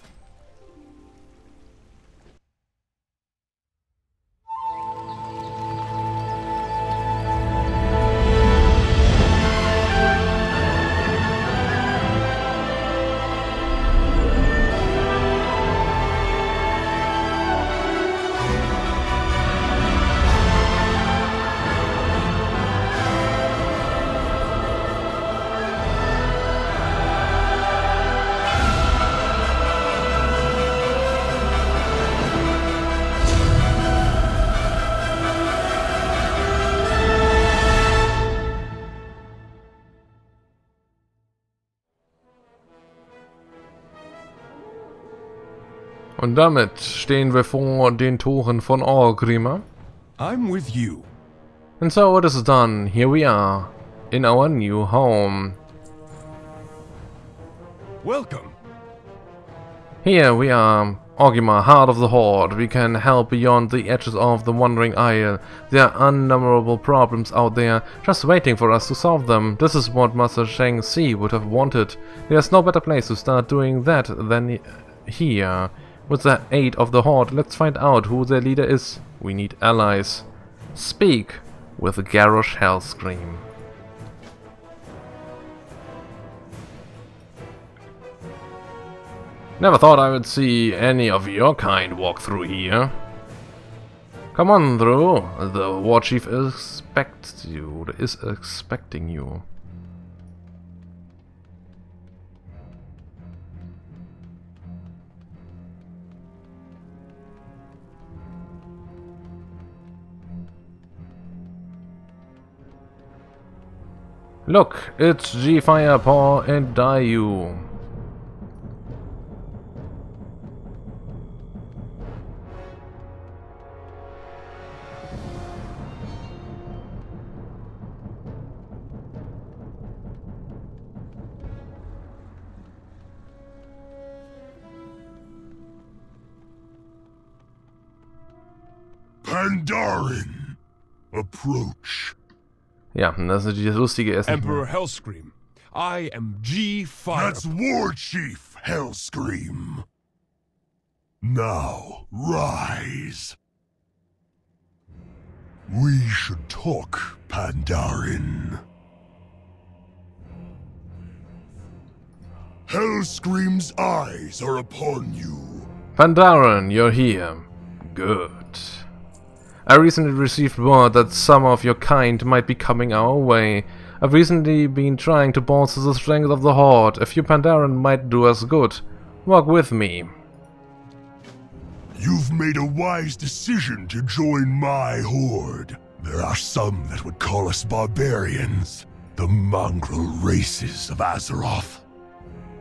Und damit stehen wir vor den Toren von Orgrimmar. I'm with you. And so it is done. Here we are, in our new home. Welcome. Here we are, Orgrimmar, heart of the Horde. We can help beyond the edges of the Wandering Isle. There are innumerable problems out there, just waiting for us to solve them. This is what Master Shang-Chi would have wanted. There's no better place to start doing that than here. With the aid of the Horde, let's find out who their leader is. We need allies. Speak with Garrosh Hellscream. Never thought I would see any of your kind walk through here. Come on through. The War Chief expecting you. Look, it's Ji Firepaw and Daiyu. Pandaren! Approach. Ja, das ist die lustige Essen. Emperor Hellscream, I am Ji Firepaw. That's War Chief Hellscream. Now, rise. We should talk, Pandaren. Hellscream's eyes are upon you. Pandaren, you're here. Good. I recently received word that some of your kind might be coming our way. I've recently been trying to bolster the strength of the Horde. A few Pandaren might do us good. Walk with me. You've made a wise decision to join my Horde. There are some that would call us barbarians, the mongrel races of Azeroth.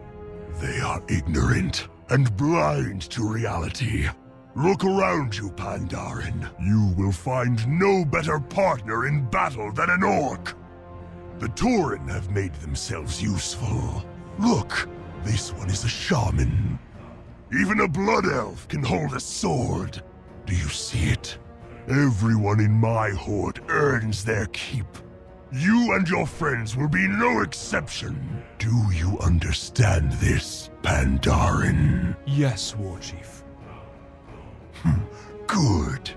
are ignorant and blind to reality. Look around you, Pandaren. You will find no better partner in battle than an orc. The Tauren have made themselves useful. Look, this one is a shaman. Even a blood elf can hold a sword. Do you see it? Everyone in my horde earns their keep. You and your friends will be no exception. Do you understand this, Pandaren? Yes, Warchief. Good.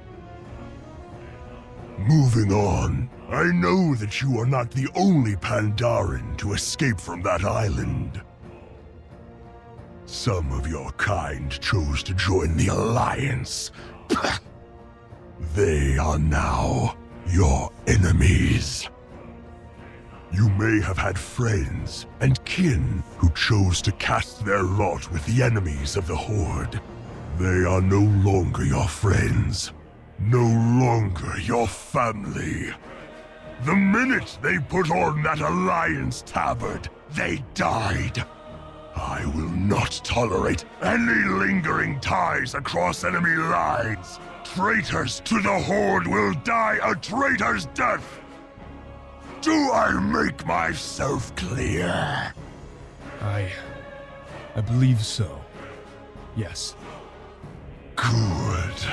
Moving on. I know that you are not the only Pandaren to escape from that island. Some of your kind chose to join the Alliance. They are now your enemies. You may have had friends and kin who chose to cast their lot with the enemies of the Horde. They are no longer your friends, no longer your family. The minute they put on that Alliance tabard, they died. I will not tolerate any lingering ties across enemy lines. Traitors to the Horde will die a traitor's death. Do I make myself clear? I believe so. Yes. Good.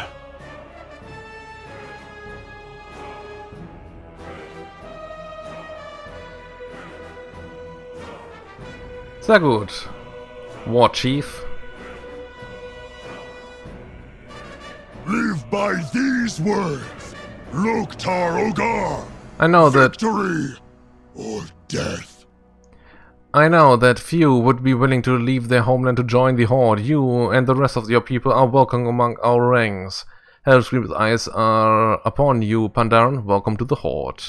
Sehr gut. Warchief. Live by these words. Loktar Ogar. I know that Victory or death. I know that few would be willing to leave their homeland to join the Horde. You and the rest of your people are welcome among our ranks. Hellscream's eyes are upon you, Pandaren. Welcome to the Horde.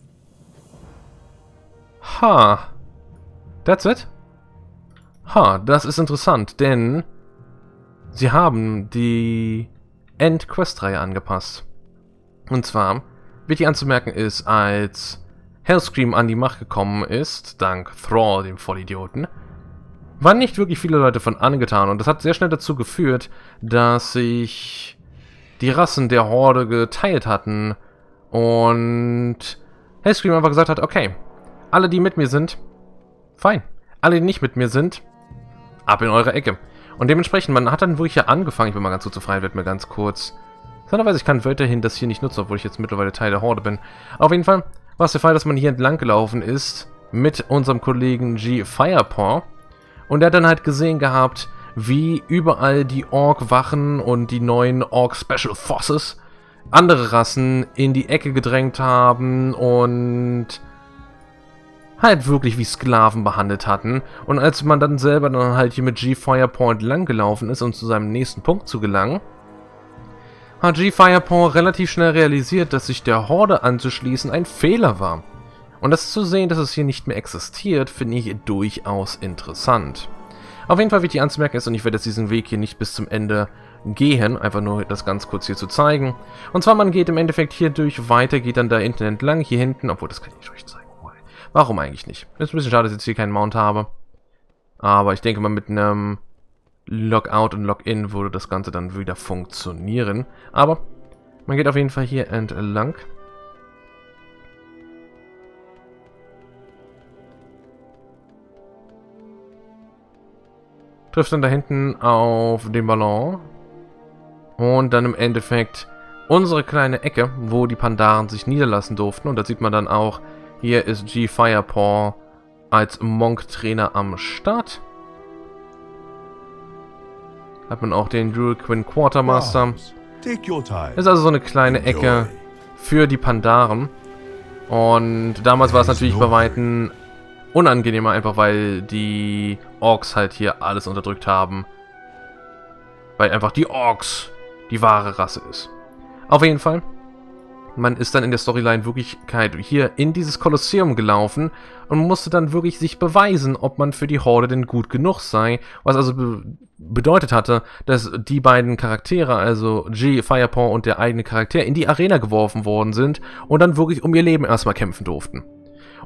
Ha. That's it? Ha, das ist interessant, denn sie haben die End-Quest-Reihe angepasst. Und zwar, wichtig anzumerken ist, als Hellscream an die Macht gekommen ist, dank Thrall, dem Vollidioten, waren nicht wirklich viele Leute von angetan. Und das hat sehr schnell dazu geführt, dass sich die Rassen der Horde geteilt hatten. Und Hellscream einfach gesagt hat, okay, alle, die mit mir sind, fein. Alle, die nicht mit mir sind, ab in eure Ecke. Und dementsprechend, man hat dann wirklich ja angefangen, ich bin mal ganz zu frei, wird mir ganz kurz. Sonderweise, ich kann weiterhin das hier nicht nutzen, obwohl ich jetzt mittlerweile Teil der Horde bin. Auf jeden Fall war es der Fall, dass man hier entlang gelaufen ist mit unserem Kollegen G. Firepaw. Und er hat dann halt gesehen gehabt, wie überall die Ork-Wachen und die neuen Ork-Special Forces andere Rassen in die Ecke gedrängt haben und halt wirklich wie Sklaven behandelt hatten. Und als man dann selber dann halt hier mit G. Firepaw entlang gelaufen ist, um zu seinem nächsten Punkt zu gelangen, hat G. Firepaw relativ schnell realisiert, dass sich der Horde anzuschließen ein Fehler war. Und das zu sehen, dass es hier nicht mehr existiert, finde ich durchaus interessant. Auf jeden Fall wichtig anzumerken ist, und ich werde jetzt diesen Weg hier nicht bis zum Ende gehen, einfach nur das ganz kurz hier zu zeigen. Und zwar, man geht im Endeffekt hier durch weiter, geht dann da hinten entlang, hier hinten, obwohl das kann ich euch zeigen. Warum eigentlich nicht? Ist ein bisschen schade, dass ich jetzt hier keinen Mount habe. Aber ich denke mal, mit einem Logout und Login würde das Ganze dann wieder funktionieren. Aber man geht auf jeden Fall hier entlang. Trifft dann da hinten auf den Ballon. Und dann im Endeffekt unsere kleine Ecke, wo die Pandaren sich niederlassen durften. Und da sieht man dann auch, hier ist G. Firepaw als Monk-Trainer am Start. Hat man auch den Druid Quinn Quartermaster. Ist also so eine kleine Ecke für die Pandaren. Und damals war es natürlich bei Weitem unangenehmer, einfach weil die Orks halt hier alles unterdrückt haben. Weil einfach die Orks die wahre Rasse ist. Auf jeden Fall. Man ist dann in der Storyline Wirklichkeit hier in dieses Kolosseum gelaufen und musste dann wirklich sich beweisen, ob man für die Horde denn gut genug sei. Was also bedeutet hatte, dass die beiden Charaktere, also G. Firepaw und der eigene Charakter, in die Arena geworfen worden sind und dann wirklich um ihr Leben erstmal kämpfen durften.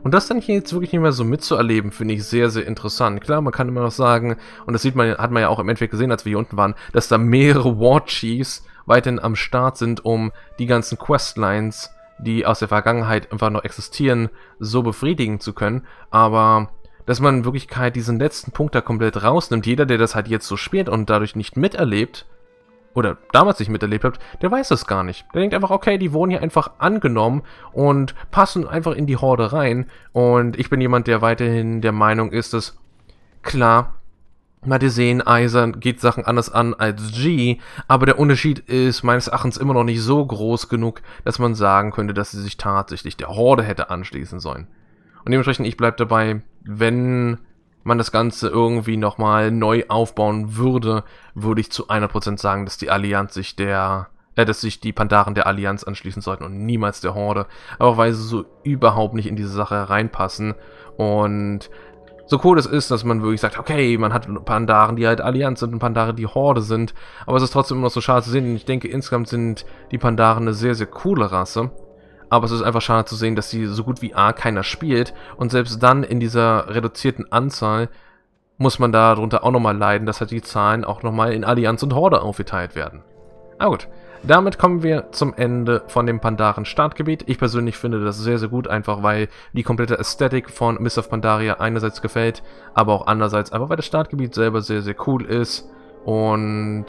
Und das dann hier jetzt wirklich nicht mehr so mitzuerleben, finde ich sehr, sehr interessant. Klar, man kann immer noch sagen, und das sieht man, hat man ja auch im Endeffekt gesehen, als wir hier unten waren, dass da mehrere War Chiefs weiterhin am Start sind, um die ganzen Questlines, die aus der Vergangenheit einfach noch existieren, so befriedigen zu können. Aber dass man in Wirklichkeit diesen letzten Punkt da komplett rausnimmt, jeder, der das halt jetzt so spielt und dadurch nicht miterlebt, oder damals nicht miterlebt hat, der weiß das gar nicht. Der denkt einfach, okay, die wurden hier einfach angenommen und passen einfach in die Horde rein. Und ich bin jemand, der weiterhin der Meinung ist, dass, klar, Madisen Eisern geht Sachen anders an als G, aber der Unterschied ist meines Erachtens immer noch nicht so groß genug, dass man sagen könnte, dass sie sich tatsächlich der Horde hätte anschließen sollen. Und dementsprechend, ich bleibe dabei, wenn man das Ganze irgendwie nochmal neu aufbauen würde, würde ich zu 100% sagen, dass die Allianz sich dass sich die Pandaren der Allianz anschließen sollten und niemals der Horde. Aber weil sie so überhaupt nicht in diese Sache reinpassen. Und so cool es ist, dass man wirklich sagt, okay, man hat Pandaren, die halt Allianz sind und Pandaren, die Horde sind. Aber es ist trotzdem immer noch so schade zu sehen. Und ich denke, insgesamt sind die Pandaren eine sehr, sehr coole Rasse. Aber es ist einfach schade zu sehen, dass sie so gut wie keiner spielt. Und selbst dann in dieser reduzierten Anzahl muss man darunter auch nochmal leiden, dass halt die Zahlen auch nochmal in Allianz und Horde aufgeteilt werden. Aber gut, damit kommen wir zum Ende von dem Pandaren-Startgebiet. Ich persönlich finde das sehr, sehr gut, einfach weil die komplette Ästhetik von Mists of Pandaria einerseits gefällt, aber auch andererseits einfach, weil das Startgebiet selber sehr, sehr cool ist und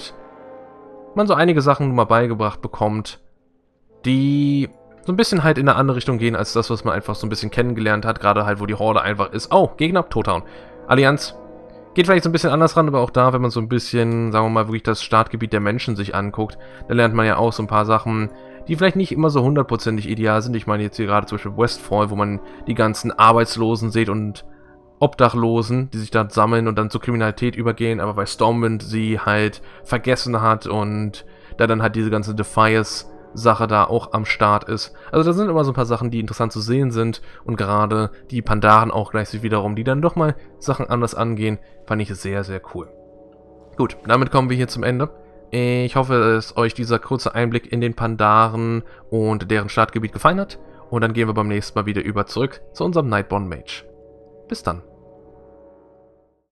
man so einige Sachen mal beigebracht bekommt, die so ein bisschen halt in eine andere Richtung gehen, als das, was man einfach so ein bisschen kennengelernt hat. Gerade halt, wo die Horde einfach ist. Oh, Gegner, Tothauen. Allianz geht vielleicht so ein bisschen anders ran, aber auch da, wenn man so ein bisschen, sagen wir mal, wirklich das Startgebiet der Menschen sich anguckt, dann lernt man ja auch so ein paar Sachen, die vielleicht nicht immer so hundertprozentig ideal sind. Ich meine jetzt hier gerade zum Beispiel Westfall, wo man die ganzen Arbeitslosen sieht und Obdachlosen, die sich da sammeln und dann zur Kriminalität übergehen, aber weil Stormwind sie halt vergessen hat und da dann halt diese ganze Defias-Sache da auch am Start ist. Also da sind immer so ein paar Sachen, die interessant zu sehen sind und gerade die Pandaren auch gleich wiederum, die dann doch mal Sachen anders angehen, fand ich sehr, sehr cool. Gut, damit kommen wir hier zum Ende. Ich hoffe, dass euch dieser kurze Einblick in den Pandaren und deren Startgebiet gefallen hat und dann gehen wir beim nächsten Mal wieder zurück zu unserem Nightborn Mage. Bis dann.